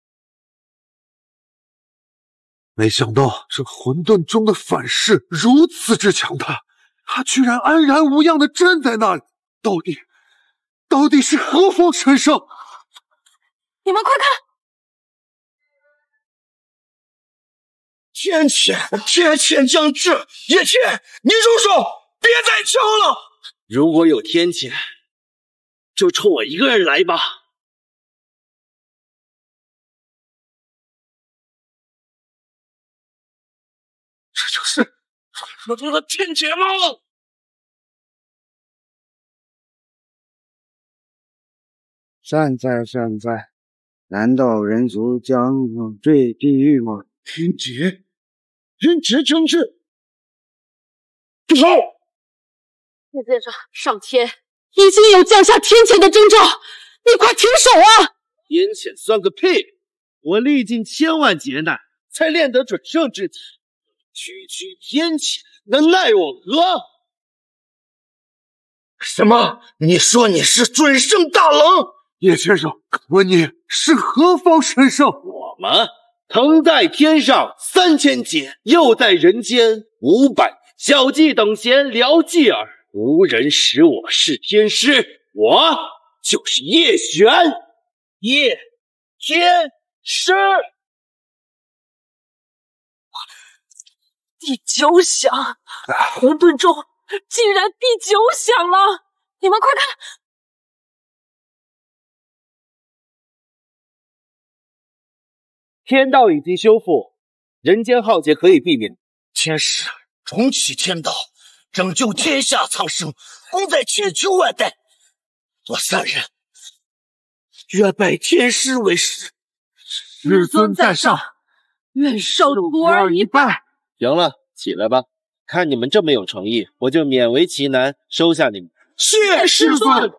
没想到这混沌钟的反噬如此之强大，他居然安然无恙的站在那里，到底是何方神圣？ 你们快看！ 天谴将至！叶天，你住手，别再敲了！如果有天谴，就冲我一个人来吧。 这就是传说中的天劫吗？ 善哉，难道人族将坠地狱吗？ 天劫，人劫将至。住手！ 叶先生，上天已经有降下天谴的征兆，你快停手啊！ 天谴算个屁！我历尽千万劫难，才练得准圣之体，区天谴能奈我何？什么？你说你是准圣大冷？ 叶先生，可问你是何方神圣？ 我们腾在天上3000劫，又在人间500，小伎等闲聊继耳，无人识我是天师，我就是叶璇，叶天师。 第9响，混沌钟竟然第9响了！你们快看！ 天道已经修复，人间浩劫可以避免。天师重启天道，拯救天下苍生，功在千秋万代。我3人愿拜天师为师。 师尊在上， 愿受徒儿一拜。 行了，起来吧。看你们这么有诚意，我就勉为其难收下你们。 谢师尊。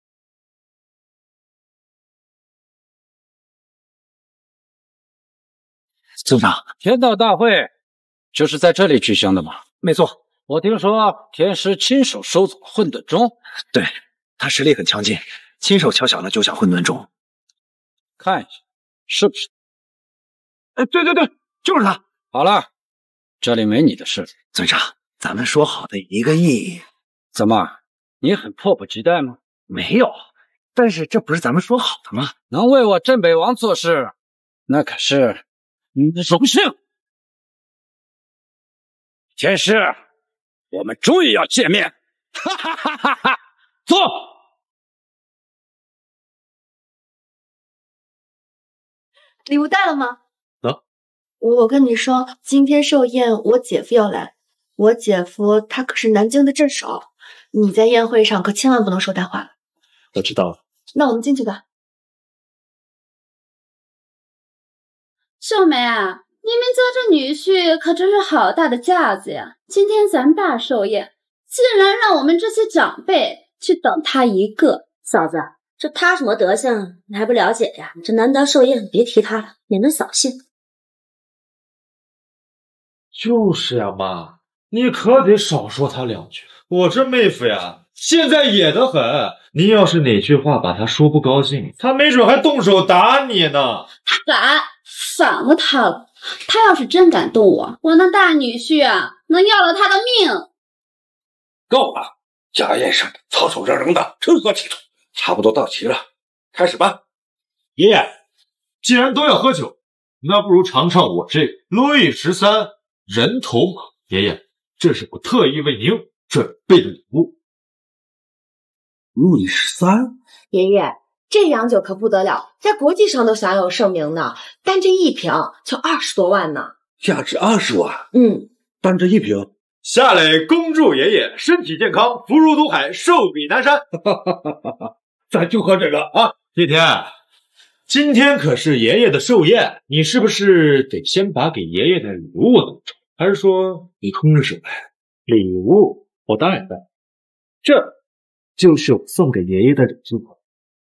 尊长，天道大会就是在这里举行的吗？ 没错， 我听说天师亲手收走混沌钟。 对，他实力很强劲，亲手敲响了9响混沌钟。 看一下，是不是？ 对，就是他。 好了，这里没你的事。 尊长，咱们说好的1个亿， 怎么，你很迫不及待吗？ 没有，但是这不是咱们说好的吗？ 能为我镇北王做事，那可是你的荣幸。天师，我们终于要见面！哈哈哈哈哈！坐。 礼物带了吗？ 啊， 我跟你说，今天寿宴我姐夫要来，我姐夫他可是南京的镇守，你在宴会上可千万不能说大话了。 我知道了。 那我们进去吧。 秀梅啊，你们家这女婿可真是好大的架子呀！今天咱大寿宴，竟然让我们这些长辈去等他一个。 嫂子，这他什么德行，你还不了解呀？这难得寿宴，别提他了，免得扫兴。 就是呀，妈，你可得少说他2句。我这妹夫呀，现在野得很，你要是哪句话把他说不高兴，他没准还动手打你呢。 反了他了！他要是真敢动我，我那大女婿啊，能要了他的命。 够了，家宴上吵吵嚷嚷的，成何体统？差不多到齐了，开始吧。 爷爷，既然都要喝酒，那不如尝尝我这路易13人头马。爷爷，这是我特意为您准备的礼物。 路易13， 爷爷，这洋酒可不得了，在国际上都享有盛名呢。单这一瓶就20多万呢， 价值20万。单这一瓶。 夏磊恭祝爷爷身体健康，福如东海，寿比南山。 咱就喝这个啊！ 叶天，今天可是爷爷的寿宴，你是不是得先把给爷爷的礼物弄出来？还是说你空着手来？礼物我当然带，这就是我送给爷爷的礼物。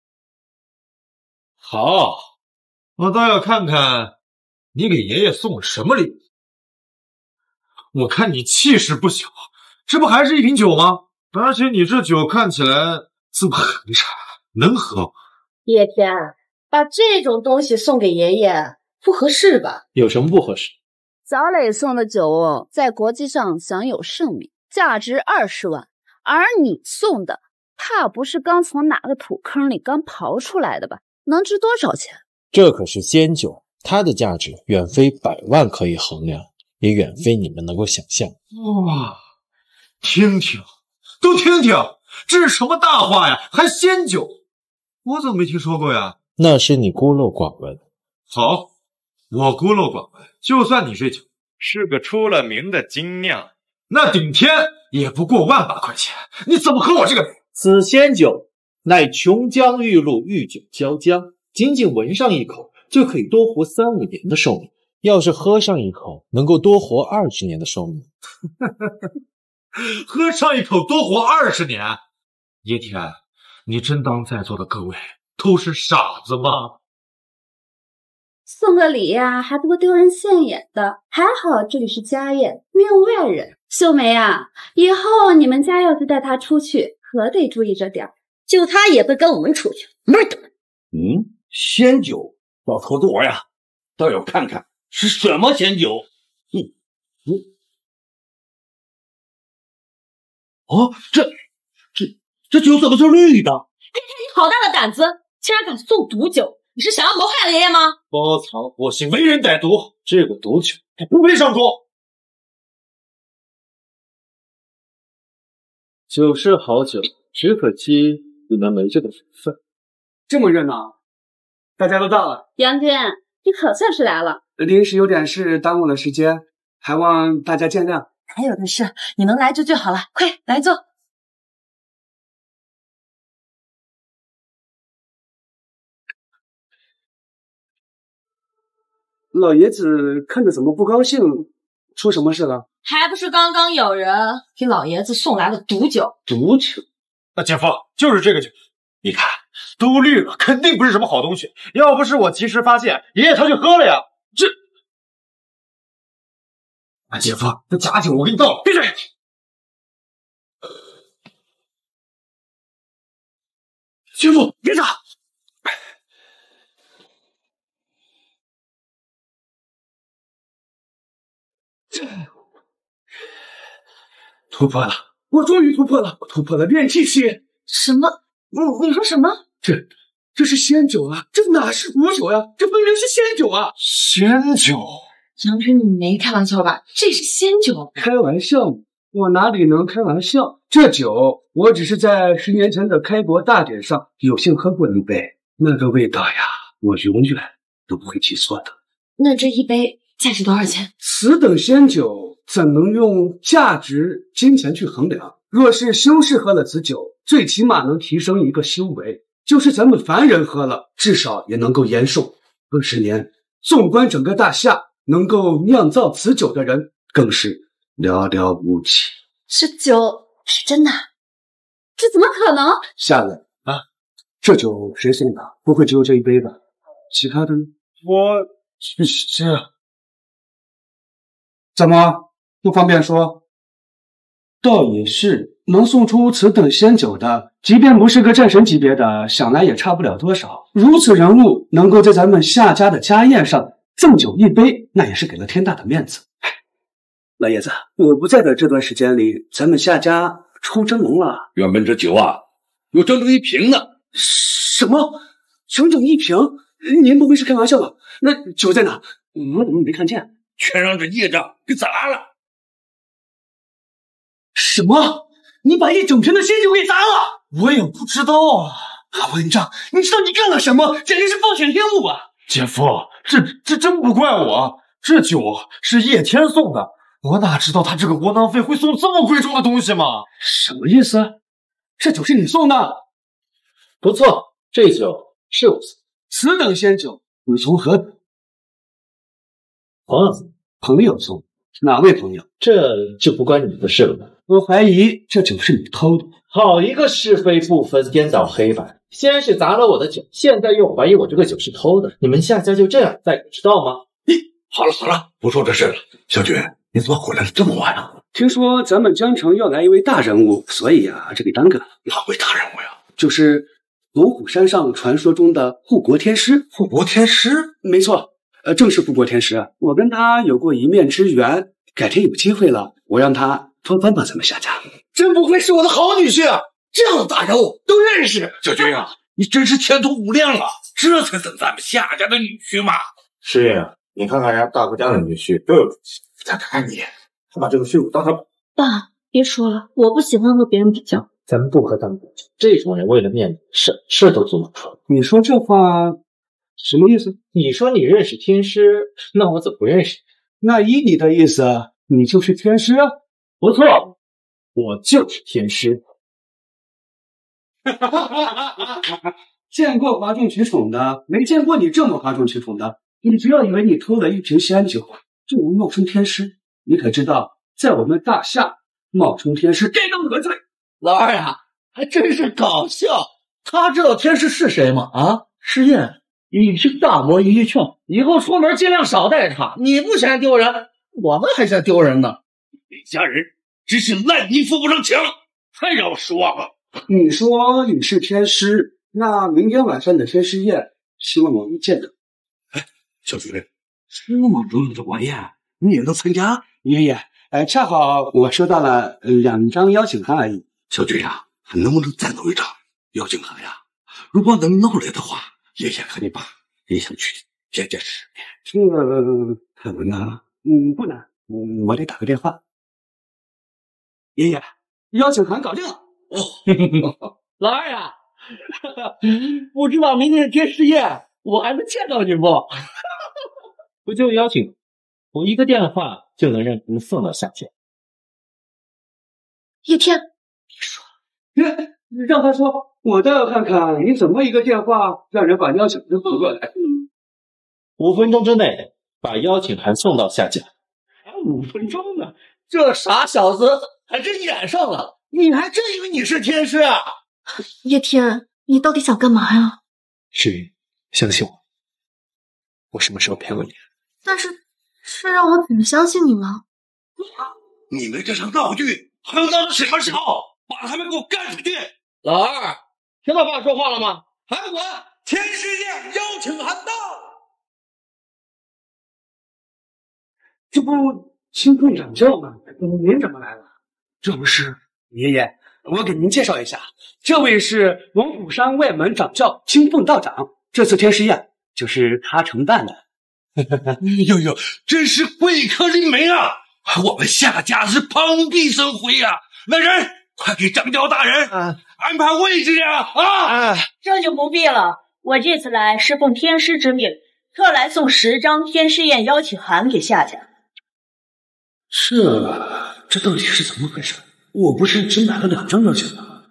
好，我倒要看看你给爷爷送了什么礼物。我看你气势不小，这不还是一瓶酒吗？而且你这酒看起来这么寒碜，能喝吗？ 叶天，把这种东西送给爷爷不合适吧？ 有什么不合适？ 小磊送的酒在国际上享有盛名，价值20万，而你送的怕不是刚从哪个土坑里刚刨出来的吧？能值多少钱？ 这可是仙酒，它的价值远非100万可以衡量，也远非你们能够想象。 哇，听听，都听听，这是什么大话呀？还仙酒，我怎么没听说过呀？ 那是你孤陋寡闻。 好，我孤陋寡闻，就算你这酒是个出了名的精酿，那顶天也不过1万把块钱，你怎么喝我这个？ 此仙酒乃琼浆玉露玉酒交浆，仅仅闻上一口就可以多活3、5年的寿命， 要是喝上一口，能够多活20年的寿命。 喝上一口多活20年？叶天，你真当在座的各位都是傻子吗？ 送个礼呀，还不够丢人现眼的。还好这里是家宴，没有外人。秀梅啊，以后你们家要是带他出去，可得注意着点儿。 就他也会跟我们出去。 仙酒，老头子我呀，倒要看看是什么仙酒。哦，这酒怎么是绿的？ 你好大的胆子，竟然敢送毒酒！你是想要谋害爷爷吗？ 包藏祸心，为人歹毒，这个毒酒不配上桌。 酒是好酒，只可惜你们没这个福分。 这么热闹，大家都到了。 杨军，你可算是来了。 临时有点事耽误了时间，还望大家见谅。 还有的是，你能来就好了，快来坐。 老爷子看着怎么不高兴？出什么事了？ 还不是刚刚有人给老爷子送来了毒酒。 毒酒？ 那姐夫就是这个酒，你看都绿了，肯定不是什么好东西。要不是我及时发现，爷爷他就喝了呀。这，啊，姐夫，这假酒我给你倒了，闭嘴！姐夫，别打！ 突破了！我终于突破了！我突破了炼气系！ 什么？你说什么？ 这是仙酒啊！这哪是毒酒呀？这分明是仙酒啊！ 仙酒？ 杨军，你没开玩笑吧？这是仙酒！ 开玩笑吗？我哪里能开玩笑？这酒我只是在10年前的开国大典上有幸喝过一杯，那个味道呀，我永远都不会记错的。 那这一杯价值多少钱？ 此等仙酒怎能用价值金钱去衡量？若是修士喝了此酒，最起码能提升一个修为，就是咱们凡人喝了，至少也能够延寿20年。纵观整个大夏，能够酿造此酒的人更是寥寥无几。 这酒是真的？这怎么可能？ 夏磊啊，这酒谁送的？不会只有这一杯吧？其他的我怎么不方便说？倒也是，能送出此等仙酒的，即便不是个战神级别的，想来也差不了多少。如此人物能够在咱们夏家的家宴上赠酒一杯，那也是给了天大的面子。老爷子，我不在的这段时间里，咱们夏家出蒸笼了。 原本这酒啊，有整整1瓶呢。 什么？整整1瓶？您不会是开玩笑吧？那酒在哪？我怎么没看见？ 全让这叶障给砸了。 什么？ 你把一整瓶的鲜酒给砸了！ 我也不知道啊。 文章，你知道你干了什么？简直是暴殄天物啊！ 姐夫，这真不怪我，这酒是叶天送的，我哪知道他这个窝囊废会送这么贵重的东西嘛？ 什么意思？这酒是你送的？ 不错，这酒是我送。 此等仙酒，你从何朋友送？哪位朋友？ 这就不关你的事了。 我怀疑这酒是你偷的。 好一个是非不分、颠倒黑白！先是砸了我的酒，现在又怀疑我这个酒是偷的。你们夏家就这样在可知道吗？ 好了，不说这事了。小菊，你怎么回来的这么晚啊？ 听说咱们江城要来一位大人物，所以这给耽搁了。 哪位大人物呀？ 就是龙虎山上传说中的护国天师。 护国天师？ 没错，正是护国天师。我跟他有过一面之缘，改天有机会了，我让他托帮帮咱们夏家。 真不愧是我的好女婿啊！这样的大人物都认识。 小菊啊，你真是前途无量啊！这才是咱们夏家的女婿嘛。 师爷，你看看人家大哥家的女婿多有出息，再看看你，还把这个废物当成宝。 爸，别说了，我不喜欢和别人比较。 咱们不和他们比较，这种人为了面子，什么事都做不出。 你说这话什么意思？ 你说你认识天师，那我怎么不认识？ 那依你的意思，你就是天师啊？ 不错，我就是天师。 见过哗众取宠的，没见过你这么哗众取宠的。你不要以为你偷了一瓶仙酒就能冒充天师，你可知道，在我们大夏冒充天师该当何罪？ 老二呀，还真是搞笑。他知道天师是谁吗？师爷，你是大魔一劝，以后出门尽量少带他。你不嫌丢人，我们还嫌丢人呢。 你家人真是烂泥扶不上墙，太让我失望了。 你说你是天师，那明天晚上的天师宴，希望我们见到。 小菊，这么重要的晚宴，你也能参加？ 爷爷，恰好我收到了2张邀请函而已。 小菊呀，还能不能再弄一张邀请函呀？如果能弄来的话，爷爷和你爸也想去见见世面。 这很难啊？不难，我得打个电话。爷爷，邀请函搞定了。 老二呀，不知道明天的天师宴，我还能见到你不？ 不就邀请，我一个电话就能让您送到夏家。 叶天， 别说了，让他说，我倒要看看你怎么一个电话让人把邀请函送过来。 5分钟之内把邀请函送到夏家。 还5分钟呢？这傻小子还真演上了，你还真以为你是天师啊？ 叶天，你到底想干嘛呀？ 诗云，相信我，我什么时候骗过你？ 但是让我怎么相信你呢？ 你们这场闹剧还要闹到什么时候？把他们给我赶出去！ 老二，听到爸说话了吗？ 还不管！天师宴邀请函到。 这不清风掌教吗？您怎么来了？ 这不是爷爷，我给您介绍一下，这位是龙虎山外门掌教清凤道长，这次天师宴就是他承办的。 呦，真是贵客临门啊！我们夏家是蓬荜生辉啊！来人，快给掌教大人安排位置呀！ 这就不必了，我这次来是奉天师之命，特来送10张天师宴邀请函给夏家。 这到底是怎么回事？我不是只买了2张邀请函？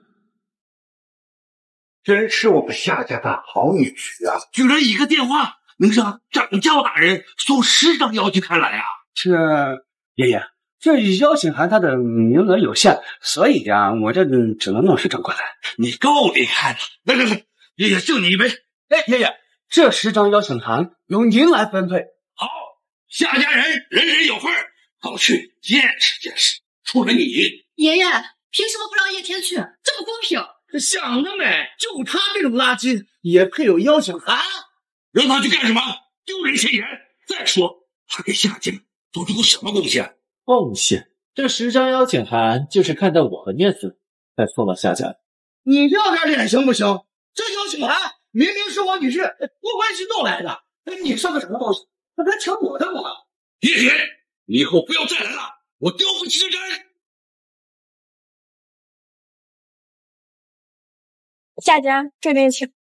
真是我们夏家的好女婿啊！居然一个电话能让掌教大人送10张邀请函来啊！ 爷爷，这邀请函它的名额有限，所以我这只能弄10张过来。 你够厉害了！来，爷爷就你一杯。 爷爷，这10张邀请函由您来分配。 好，夏家人人人有份，都去见识见识。除了你， 爷爷凭什么不让叶天去？这不公平！ 想得美！就他这种垃圾也配有邀请函？ 让他去干什么？丢人现眼！再说他给夏家做出过什么贡献？ 贡献？这10张邀请函就是看在我和念子才送到夏家的。 你要点脸行不行？这邀请函明明是我女婿多关心弄来的，你算个什么东西？他还抢我的功劳！ 叶天，你以后不要再来了，我丢不起这人！ 夏家这边请。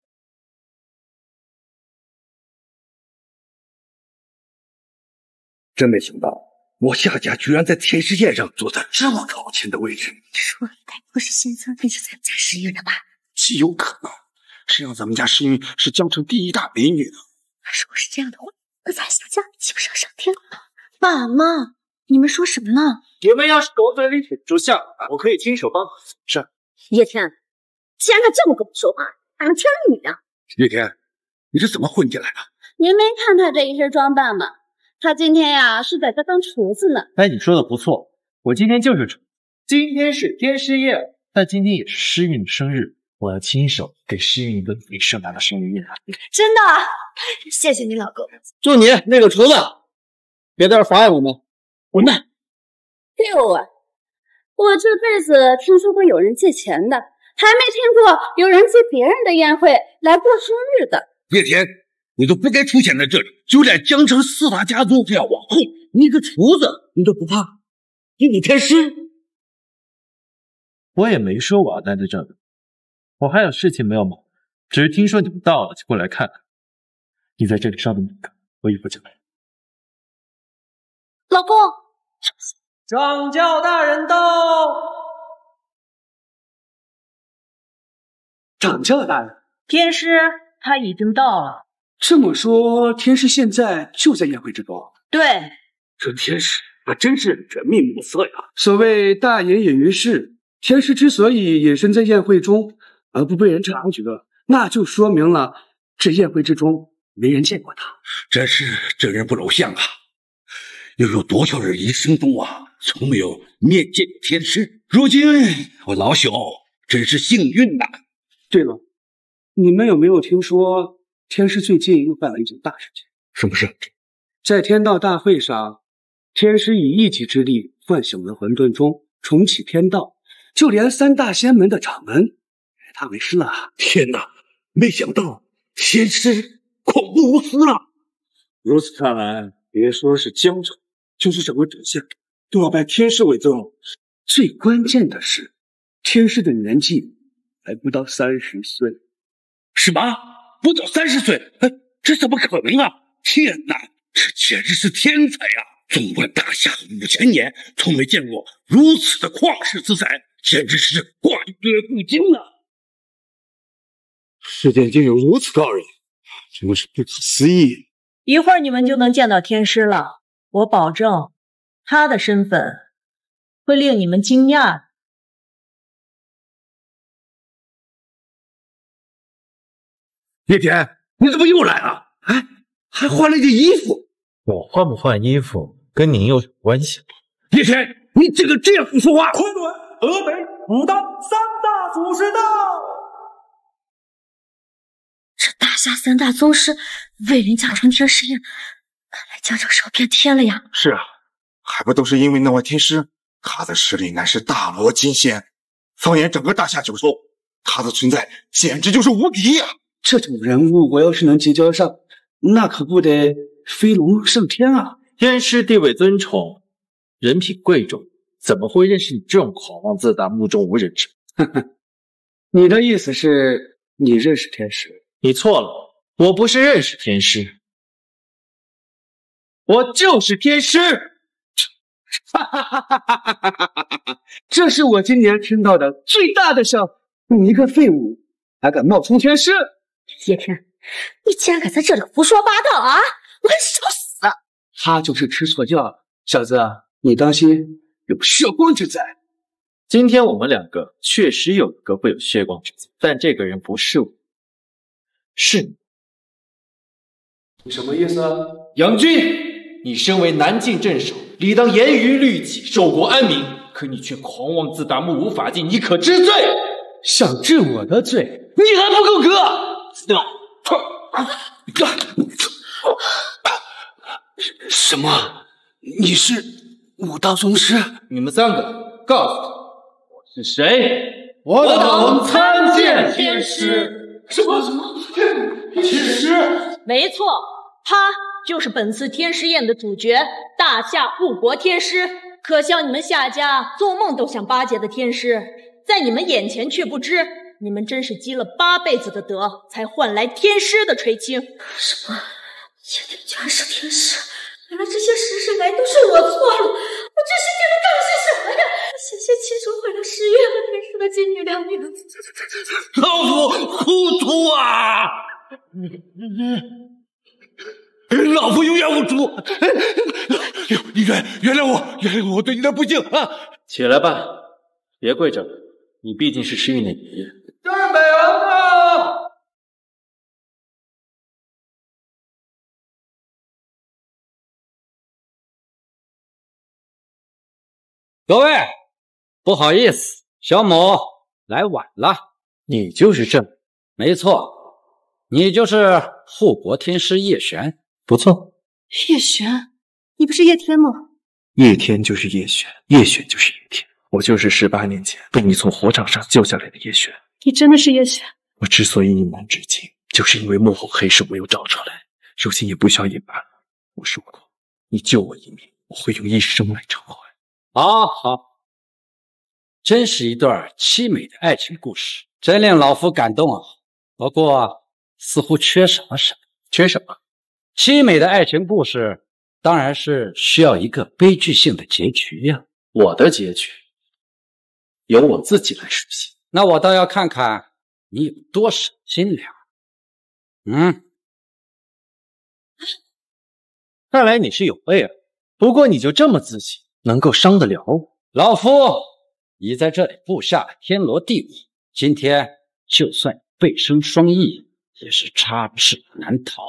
真没想到，我夏家居然在天师宴上坐在这么靠前的位置。 你说该不是先生认识咱们家诗韵的吧？ 极有可能，谁让咱们家诗韵是江城第一大美女呢？ 如果是这样的话，那咱夏家岂不是要上天了？爸妈，你们说什么呢？ 你们要是狗嘴里吐珠象，我可以亲手帮。是。 叶天，既然他这么跟我说话，俺们天儿女啊！ 叶天，你是怎么混进来的？ 您没看他这一身装扮吗？他今天呀是在这当厨子呢。 哎，你说的不错，我今天就是厨。今天是天师宴，但今天也是诗韵的生日，我要亲手给诗韵一个最盛大的生日宴。 真的？谢谢你老公。 就你那个厨子，别在这妨碍我们，滚蛋！ 六啊！我这辈子听说过有人借钱的，还没听过有人借别人的宴会来过生日的。 叶天，你都不该出现在这里，就连江城四大家族这样往后，你个厨子你都不怕？你天师？ 我也没说我要待在这里，我还有事情没有忙，只是听说你们到了，就过来看看。你在这里稍等一个，我一会就来。 老公， 掌教大人到。 掌教大人， 天师他已经到了。 这么说，天师现在就在宴会之中？ 对， 这天师还真是人命莫测呀。 所谓大隐隐于市，天师之所以隐身在宴会中而不被人察觉，那就说明了这宴会之中没人见过他。 真是真人不露相啊！又有多少人一生中从没有面见天师，如今我老朽真是幸运呐。 对了，你们有没有听说天师最近又办了一件大事情？ 什么事？ 在天道大会上，天师以一己之力唤醒了混沌钟，重启天道，就连三大仙门的掌门也他为师了。 天哪，没想到天师恐怖无私了。 如此看来，别说是江城，就是整个整县都要拜天师为宗。 最关键的是，天师的年纪还不到30岁。 什么？不到30岁？哎，这怎么可能啊！天哪，这简直是天才呀！纵观大夏5000年，从没见过如此的旷世之才，简直是挂玉古今啊！ 世间竟有如此高人，真是不可思议。 一会儿你们就能见到天师了，我保证，他的身份会令你们惊讶的。 叶天，你怎么又来了？哎，还换了件衣服。 我换不换衣服跟您有什么关系？ 叶天，你这个这样不说话！ 昆仑、河北、武当三大祖师到。 这大夏三大宗师为临江城天师宴，看来江城是要变天了呀！ 是啊，还不都是因为那位天师，他的实力乃是大罗金仙，放眼整个大夏九州，他的存在简直就是无敌呀！ 这种人物，我要是能结交上，那可不得飞龙上天啊！ 天师地位尊崇，人品贵重，怎么会认识你这种狂妄自大、目中无人者？ 呵呵，你的意思是你认识天师？ 你错了，我不是认识天师，我就是天师！ 哈哈哈哈哈哈！这是我今年听到的最大的笑。你一个废物，还敢冒充天师？ 叶天，你竟然敢在这里胡说八道啊！我很笑死了。 他就是吃错药了，小子，你当心有血光之灾。 今天我们两个确实有一个会有血光之灾，但这个人不是我，是你。 你什么意思啊？ 杨军，你身为南境镇守，理当严于律己，守国安民，可你却狂妄自大，目无法纪，你可知罪？ 想治我的罪， 你还不够格！ 什么？你是武道宗师？ 你们三个，告诉他我是谁？我等参见天师。 什么？天师？ 没错，他就是本次天师宴的主角，大夏护国天师。可笑你们夏家做梦都想巴结的天师，在你们眼前却不知， 你们真是积了8辈子的德，才换来天师的垂青。 什么？叶天居然是天师？原来这些时日来都是我错了，我这是天的干些什么呀？险些亲手毁了10月和天师的金玉良缘。 老夫糊涂啊！老夫有眼无珠，你原谅我对你的不敬啊！ 起来吧，别跪着了，你毕竟是诗韵的爷爷。 这是北王啊！ 各位，不好意思，小某来晚了。你就是朕？没错，你就是护国天师叶璇。不错， 叶璇，你不是叶天吗？ 叶天就是叶璇，叶璇就是叶天。我就是18年前被你从火场上救下来的叶璇。 你真的是叶璇？ 我之所以隐瞒至今，就是因为幕后黑手没有找出来。如今也不需要隐瞒了。我说过，你救我一命，我会用一生来偿还。 好，真是一段凄美的爱情故事，真令老夫感动啊！不过似乎缺什么。缺什么？凄美的爱情故事当然是需要一个悲剧性的结局呀。 我的结局由我自己来书写。 那我倒要看看你有多省心良。 看来你是有备啊。不过你就这么自信，能够伤得了我？ 老夫已在这里布下了天罗地网，今天就算背生双翼，也是插翅难逃。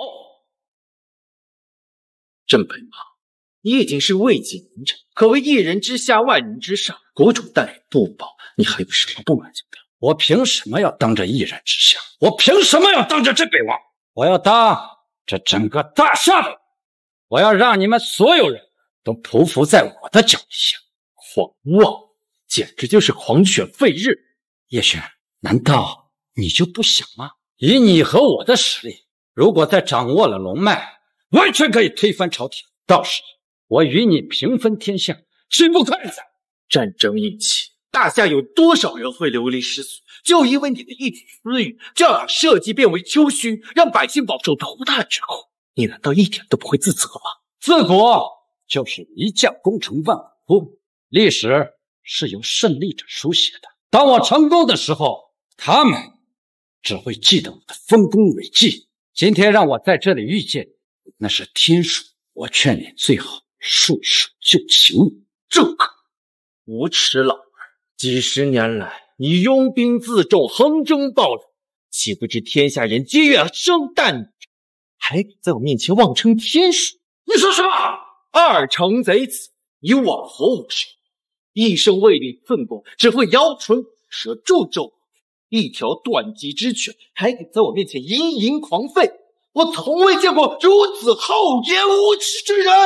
朕北王， 你已经是位极名臣，可谓一人之下，万人之上。国主待你不薄，你还有什么不满意的？ 我凭什么要当这一人之下？我凭什么要当这镇北王？我要当这整个大夏的王！我要让你们所有人都匍匐在我的脚下！ 狂妄，简直就是狂犬吠日！ 叶璇，难道你就不想吗？以你和我的实力，如果再掌握了龙脉，完全可以推翻朝廷。到时我与你平分天下，谁不快哉？ 战争一起，大夏有多少人会流离失所？就因为你的一己私欲，就要把社稷变为丘墟，让百姓饱受头大之苦。你难道一点都不会自责吗？ 自古就是一将功成万骨枯，历史是由胜利者书写的。当我成功的时候，他们只会记得我的丰功伟绩。今天让我在这里遇见，那是天数。我劝你最好束手就擒。 这个无耻老儿，几十年来你拥兵自重，横征暴敛，岂不知天下人皆怨生旦你，还敢在我面前妄称天数？ 你说什么？ 二成贼子，你枉活50年，一生为你奋斗，只会摇唇舌，助纣一条断机之犬，还敢在我面前淫淫狂吠！我从未见过如此厚颜无耻之人！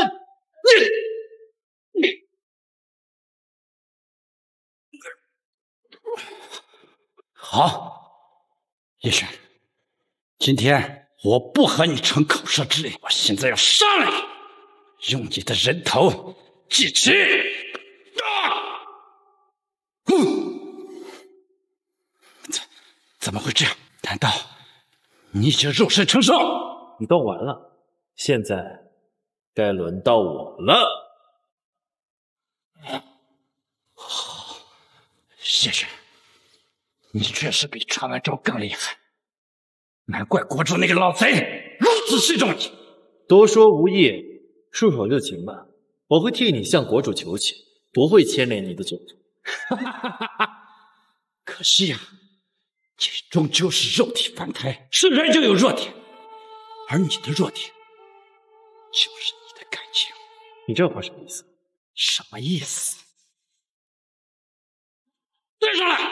你好，叶璇，今天我不和你逞口舌之力，我现在要杀了你，用你的人头祭旗！怎么会这样？难道你已经肉身成兽？ 你都完了，现在该轮到我了。 叶璇，你确实比传闻中更厉害，难怪国主那个老贼如此器重你。 多说无益，束手就擒吧。我会替你向国主求情，不会牵连你的祖宗。 可惜呀，你终究是肉体凡胎，是人就有弱点，而你的弱点就是你的感情。 你这话什么意思？ 什么意思？对上来！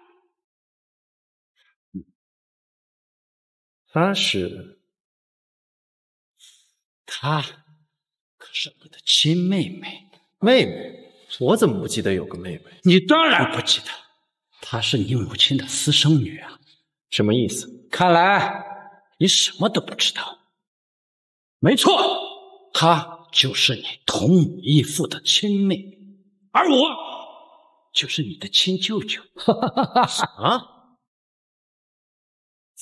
她可是你的亲妹妹。 妹妹？我怎么不记得有个妹妹？ 你当然不记得，她是你母亲的私生女啊。 什么意思？ 看来你什么都不知道。没错，她就是你同母异父的亲妹妹，而我就是你的亲舅舅。 啊？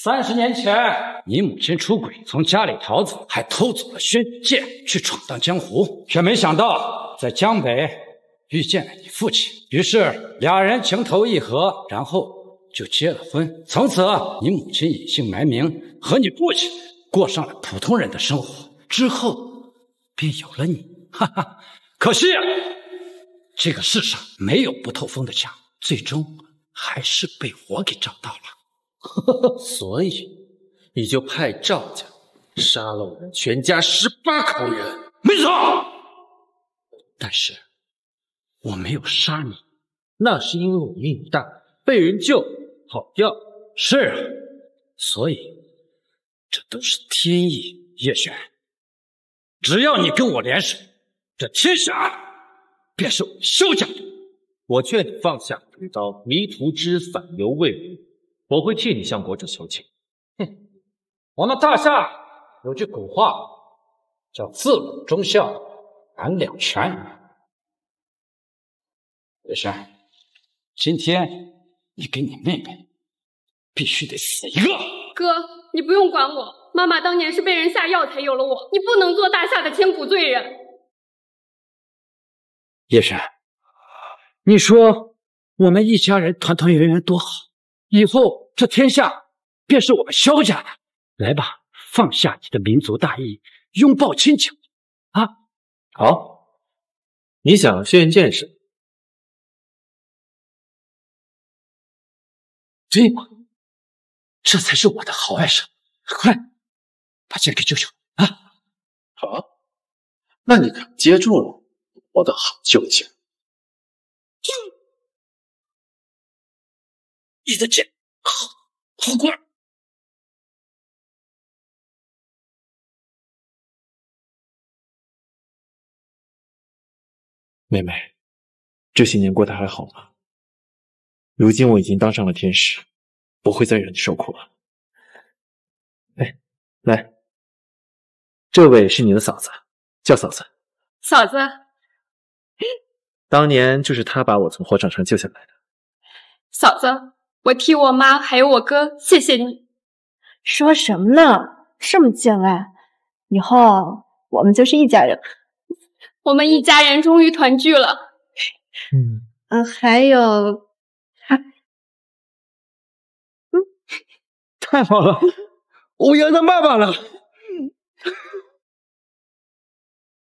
30年前，你母亲出轨，从家里逃走，还偷走了轩辕剑去闯荡江湖，却没想到在江北遇见了你父亲，于是俩人情投意合，然后就结了婚。从此，你母亲隐姓埋名，和你父亲过上了普通人的生活，之后便有了你。哈哈，可惜啊，这个世上没有不透风的墙，最终还是被我给找到了。 所以你就派赵家杀了我们全家18口人？ 没错，但是我没有杀你， 那是因为我命大，被人救跑掉。 是啊，所以这都是天意。叶璇，只要你跟我联手，这天下便是我们萧家的。 我劝你放下屠刀，迷途知返，犹未晚。我会替你向国主求情。 哼，我们大夏有句古话叫自刎忠孝，难两全。叶璇，今天你跟你妹妹必须得死一个。 哥，你不用管我，妈妈当年是被人下药才有了我，你不能做大夏的千古罪人。 叶璇，你说我们一家人团团圆圆多好，以后这天下便是我们萧家的。来吧，放下你的民族大义，拥抱亲情啊！ 好，你想轩辕剑是？ 对吗？这才是我的好外甥，快把剑给舅舅啊！ 好，那你可接住了我的好舅舅。 你的剑好快！ 妹妹，这些年过得还好吗？如今我已经当上了天使，不会再让你受苦了。哎，来，这位是你的嫂子，叫嫂子。 嫂子， 当年就是她把我从火场上救下来的。 嫂子，我替我妈还有我哥谢谢你。 说什么呢？这么见外，以后我们就是一家人。 我们一家人终于团聚了。 还有， 太好了，我要当爸爸了。